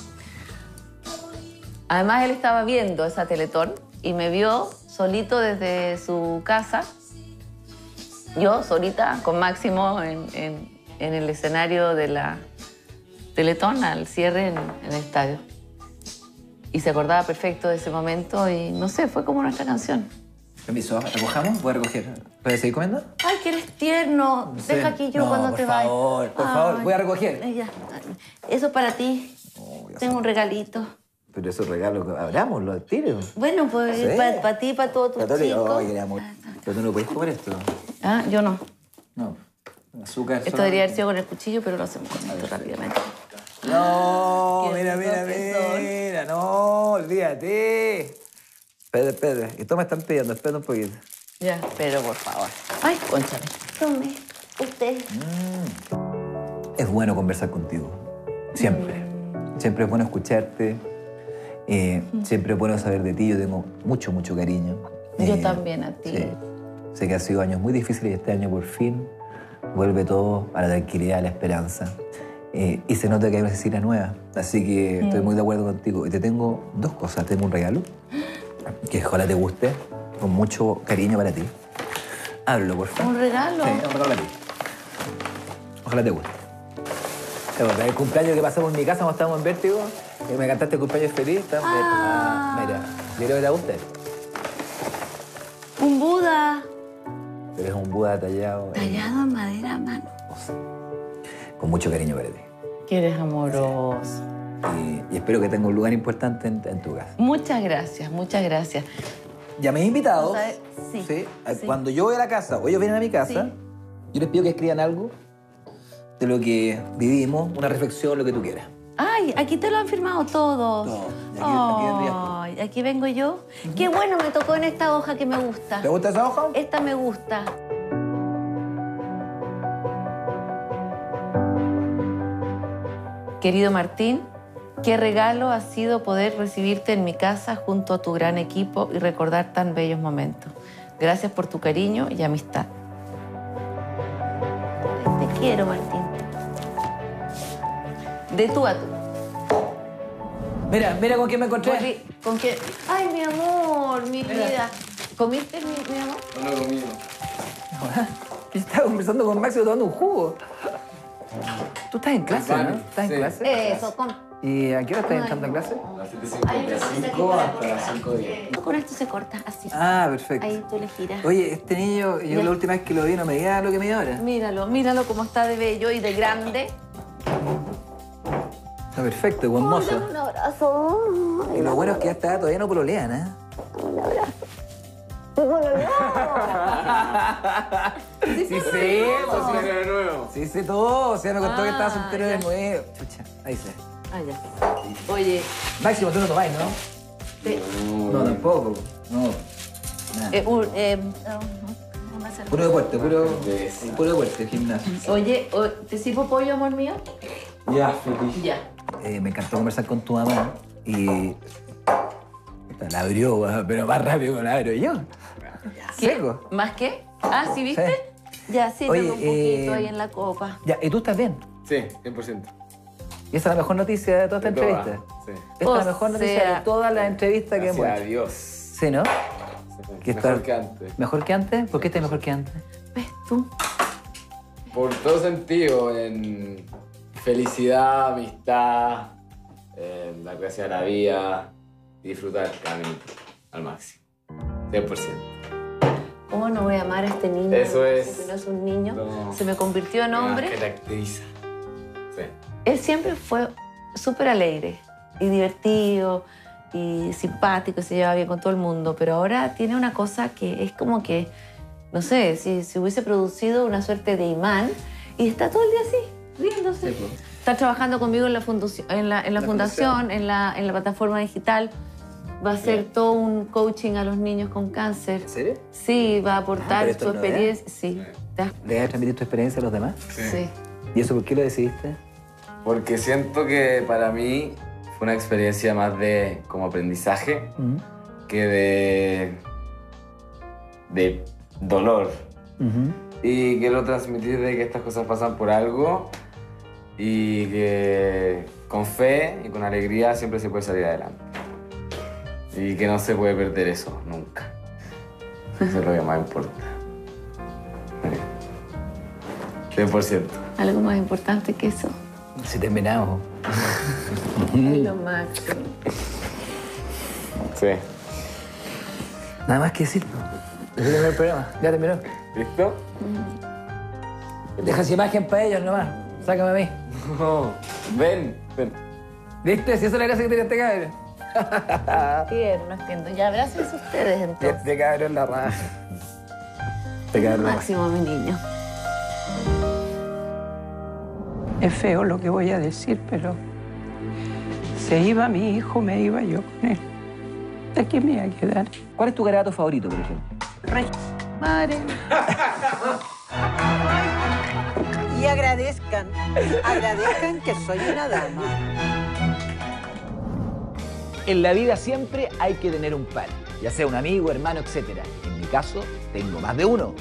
Además, él estaba viendo esa Teletón y me vio solito desde su casa. Yo solita, con Máximo en el escenario de la Teletón, al cierre en el estadio. Y se acordaba perfecto de ese momento y, no sé, fue como nuestra canción. Permiso, ¿recojamos? ¿Voy a recoger? ¿Puedes seguir comiendo? Ay, que eres tierno. No sé. Deja aquí yo cuando te vayas. Por favor, voy a recoger. Ya. Eso es para ti. Tengo un regalito. Pero esos regalos, abrámoslo al tiro. Bueno, pues Sí. para ti, para todos tus chicos. Oye, amor, pero tú no puedes comer esto. Ah, yo no. No, azúcar. Esto debería haber sido con el cuchillo, pero lo hacemos con esto rápidamente. No, Qué mira, no, olvídate. Espera. Esto me están pidiendo, espera un poquito. Ya, pero por favor. Ay, cónchame. Tome, usted. Es bueno conversar contigo, siempre. Siempre es bueno escucharte. Siempre es bueno saber de ti. Yo tengo mucho cariño. Yo también a ti. Sí. Sé que ha sido años muy difíciles y este año por fin vuelve todo a la tranquilidad, a la esperanza. Y se nota que hay una Cecilia nueva. Así que estoy muy de acuerdo contigo. Y te tengo dos cosas. Tengo un regalo que ojalá te guste, con mucho cariño para ti. Ábrelo, por favor. ¿Un regalo? Sí, un regalo para ti. Ojalá te guste. El cumpleaños que pasamos en mi casa cuando estábamos en Vértigo, me cantaste el cumpleaños feliz. Mira, yo creo que te gusta. Un Buda. Pero es un Buda tallado. Tallado en madera a mano. Con mucho cariño para ti. Que eres amoroso. Y espero que tenga un lugar importante en tu casa. Muchas gracias, muchas gracias. Ya me he invitado. Sí. Sí. Cuando yo voy a la casa o ellos vienen a mi casa, yo les pido que escriban algo de lo que vivimos, una reflexión, lo que tú quieras. Ay, aquí te lo han firmado todo. Todo. Ay, aquí vengo yo. Qué bueno, me tocó en esta hoja que me gusta. ¿Te gusta esa hoja? Esta me gusta. Querido Martín, qué regalo ha sido poder recibirte en mi casa junto a tu gran equipo y recordar tan bellos momentos. Gracias por tu cariño y amistad. Te quiero, Martín. De tú a tú. Mira con quién me encontré. ¿Con quién? Ay, mi amor, mi vida. ¿Comiste, mi amor? No he comido. Yo estaba conversando con Máximo tomando un jugo. Tú estás en clase, ¿no? ¿Estás en clase? Eso, ¿Y a qué hora estás entrando en clase? A las 7:55 hasta las 5:10. Con esto se corta, así. Ah, perfecto. Ahí tú le giras. Oye, este niño, yo la última vez que lo vi no me diga lo que mide ahora. Míralo como está de bello y de grande. Está perfecto, buen mozo. Un abrazo. Y lo bueno es que ya está, todavía no pololean, ¿eh? Un abrazo. Sí, sí, todo. O sea, me contó que estaba soltero de nuevo. Chucha, ahí se. Ah, ya. Oye. Máximo, tú no tomáis, ¿no? No, tampoco. No. Nada. Puro deporte, puro deporte, gimnasio. Oye, ¿te sirvo pollo, amor mío? Ya, feliz. Ya. Me encantó conversar con tu mamá y... La abrió, pero más rápido que la abro yo. Seco. ¿Más qué? Ah, ¿sí viste? Sí. Ya, sí, Oye, tengo un poquito ahí en la copa. Ya, ¿y tú estás bien? Sí, 100%. Y esa es la mejor noticia de toda esta entrevista. Sí. Esta es la mejor noticia de todas las entrevistas que hemos hecho. Adiós. Sí, ¿no? Mejor que antes. ¿Mejor que antes? ¿Por qué estás mejor que antes? ¿Ves tú? Por todo sentido, en felicidad, amistad, en la gracia de la vida, disfrutar cada minuto al máximo. 100%. ¿Cómo no voy a amar a este niño? Eso es. Que no es un niño. No. Se me convirtió en hombre. Me caracteriza. Sí. Él siempre fue súper alegre y divertido y simpático, se lleva bien con todo el mundo, pero ahora tiene una cosa que es como que, no sé, si hubiese producido una suerte de imán y está todo el día así, riéndose. Sí, pues. Está trabajando conmigo en la fundación, en la plataforma digital. Va a hacer todo un coaching a los niños con cáncer. ¿En serio? Sí, va a aportar su experiencia. Sí. ¿Le vas a transmitir tu experiencia a los demás? Sí. ¿Y eso por qué lo decidiste? Porque siento que para mí fue una experiencia más de como aprendizaje que de dolor. Y quiero transmitir de que estas cosas pasan por algo y que con fe y con alegría siempre se puede salir adelante. Y que no se puede perder eso, nunca. Eso es lo que más importa. 100%. ¿Algo más importante que eso? Si terminamos. Es lo máximo. Sí. Nada más que decir. Ese es el programa. Ya terminó. ¿Listo? Deja esa imagen para ellos nomás. Sácame a mí. No. Ven. ¿Viste? Si eso es la gracia que tiene este cabrón. No entiendo. Ya abrácense ustedes entonces. Este cabrón la raja. Este cabrón la raja. Máximo, mi niño. Es feo lo que voy a decir, pero se iba mi hijo, me iba yo con él. ¿De qué me iba a quedar? ¿Cuál es tu garabato favorito, por ejemplo? Madre. Y agradezcan que soy una dama. En la vida siempre hay que tener un par, ya sea un amigo, hermano, etc. En mi caso, tengo más de uno.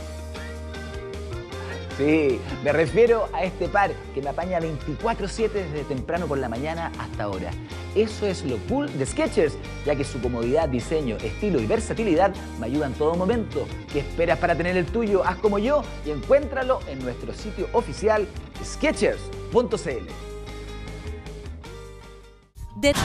Sí, me refiero a este par que me apaña 24/7 desde temprano por la mañana hasta ahora. Eso es lo cool de Skechers, ya que su comodidad, diseño, estilo y versatilidad me ayudan en todo momento. ¿Qué esperas para tener el tuyo? Haz como yo y encuéntralo en nuestro sitio oficial skechers.cl.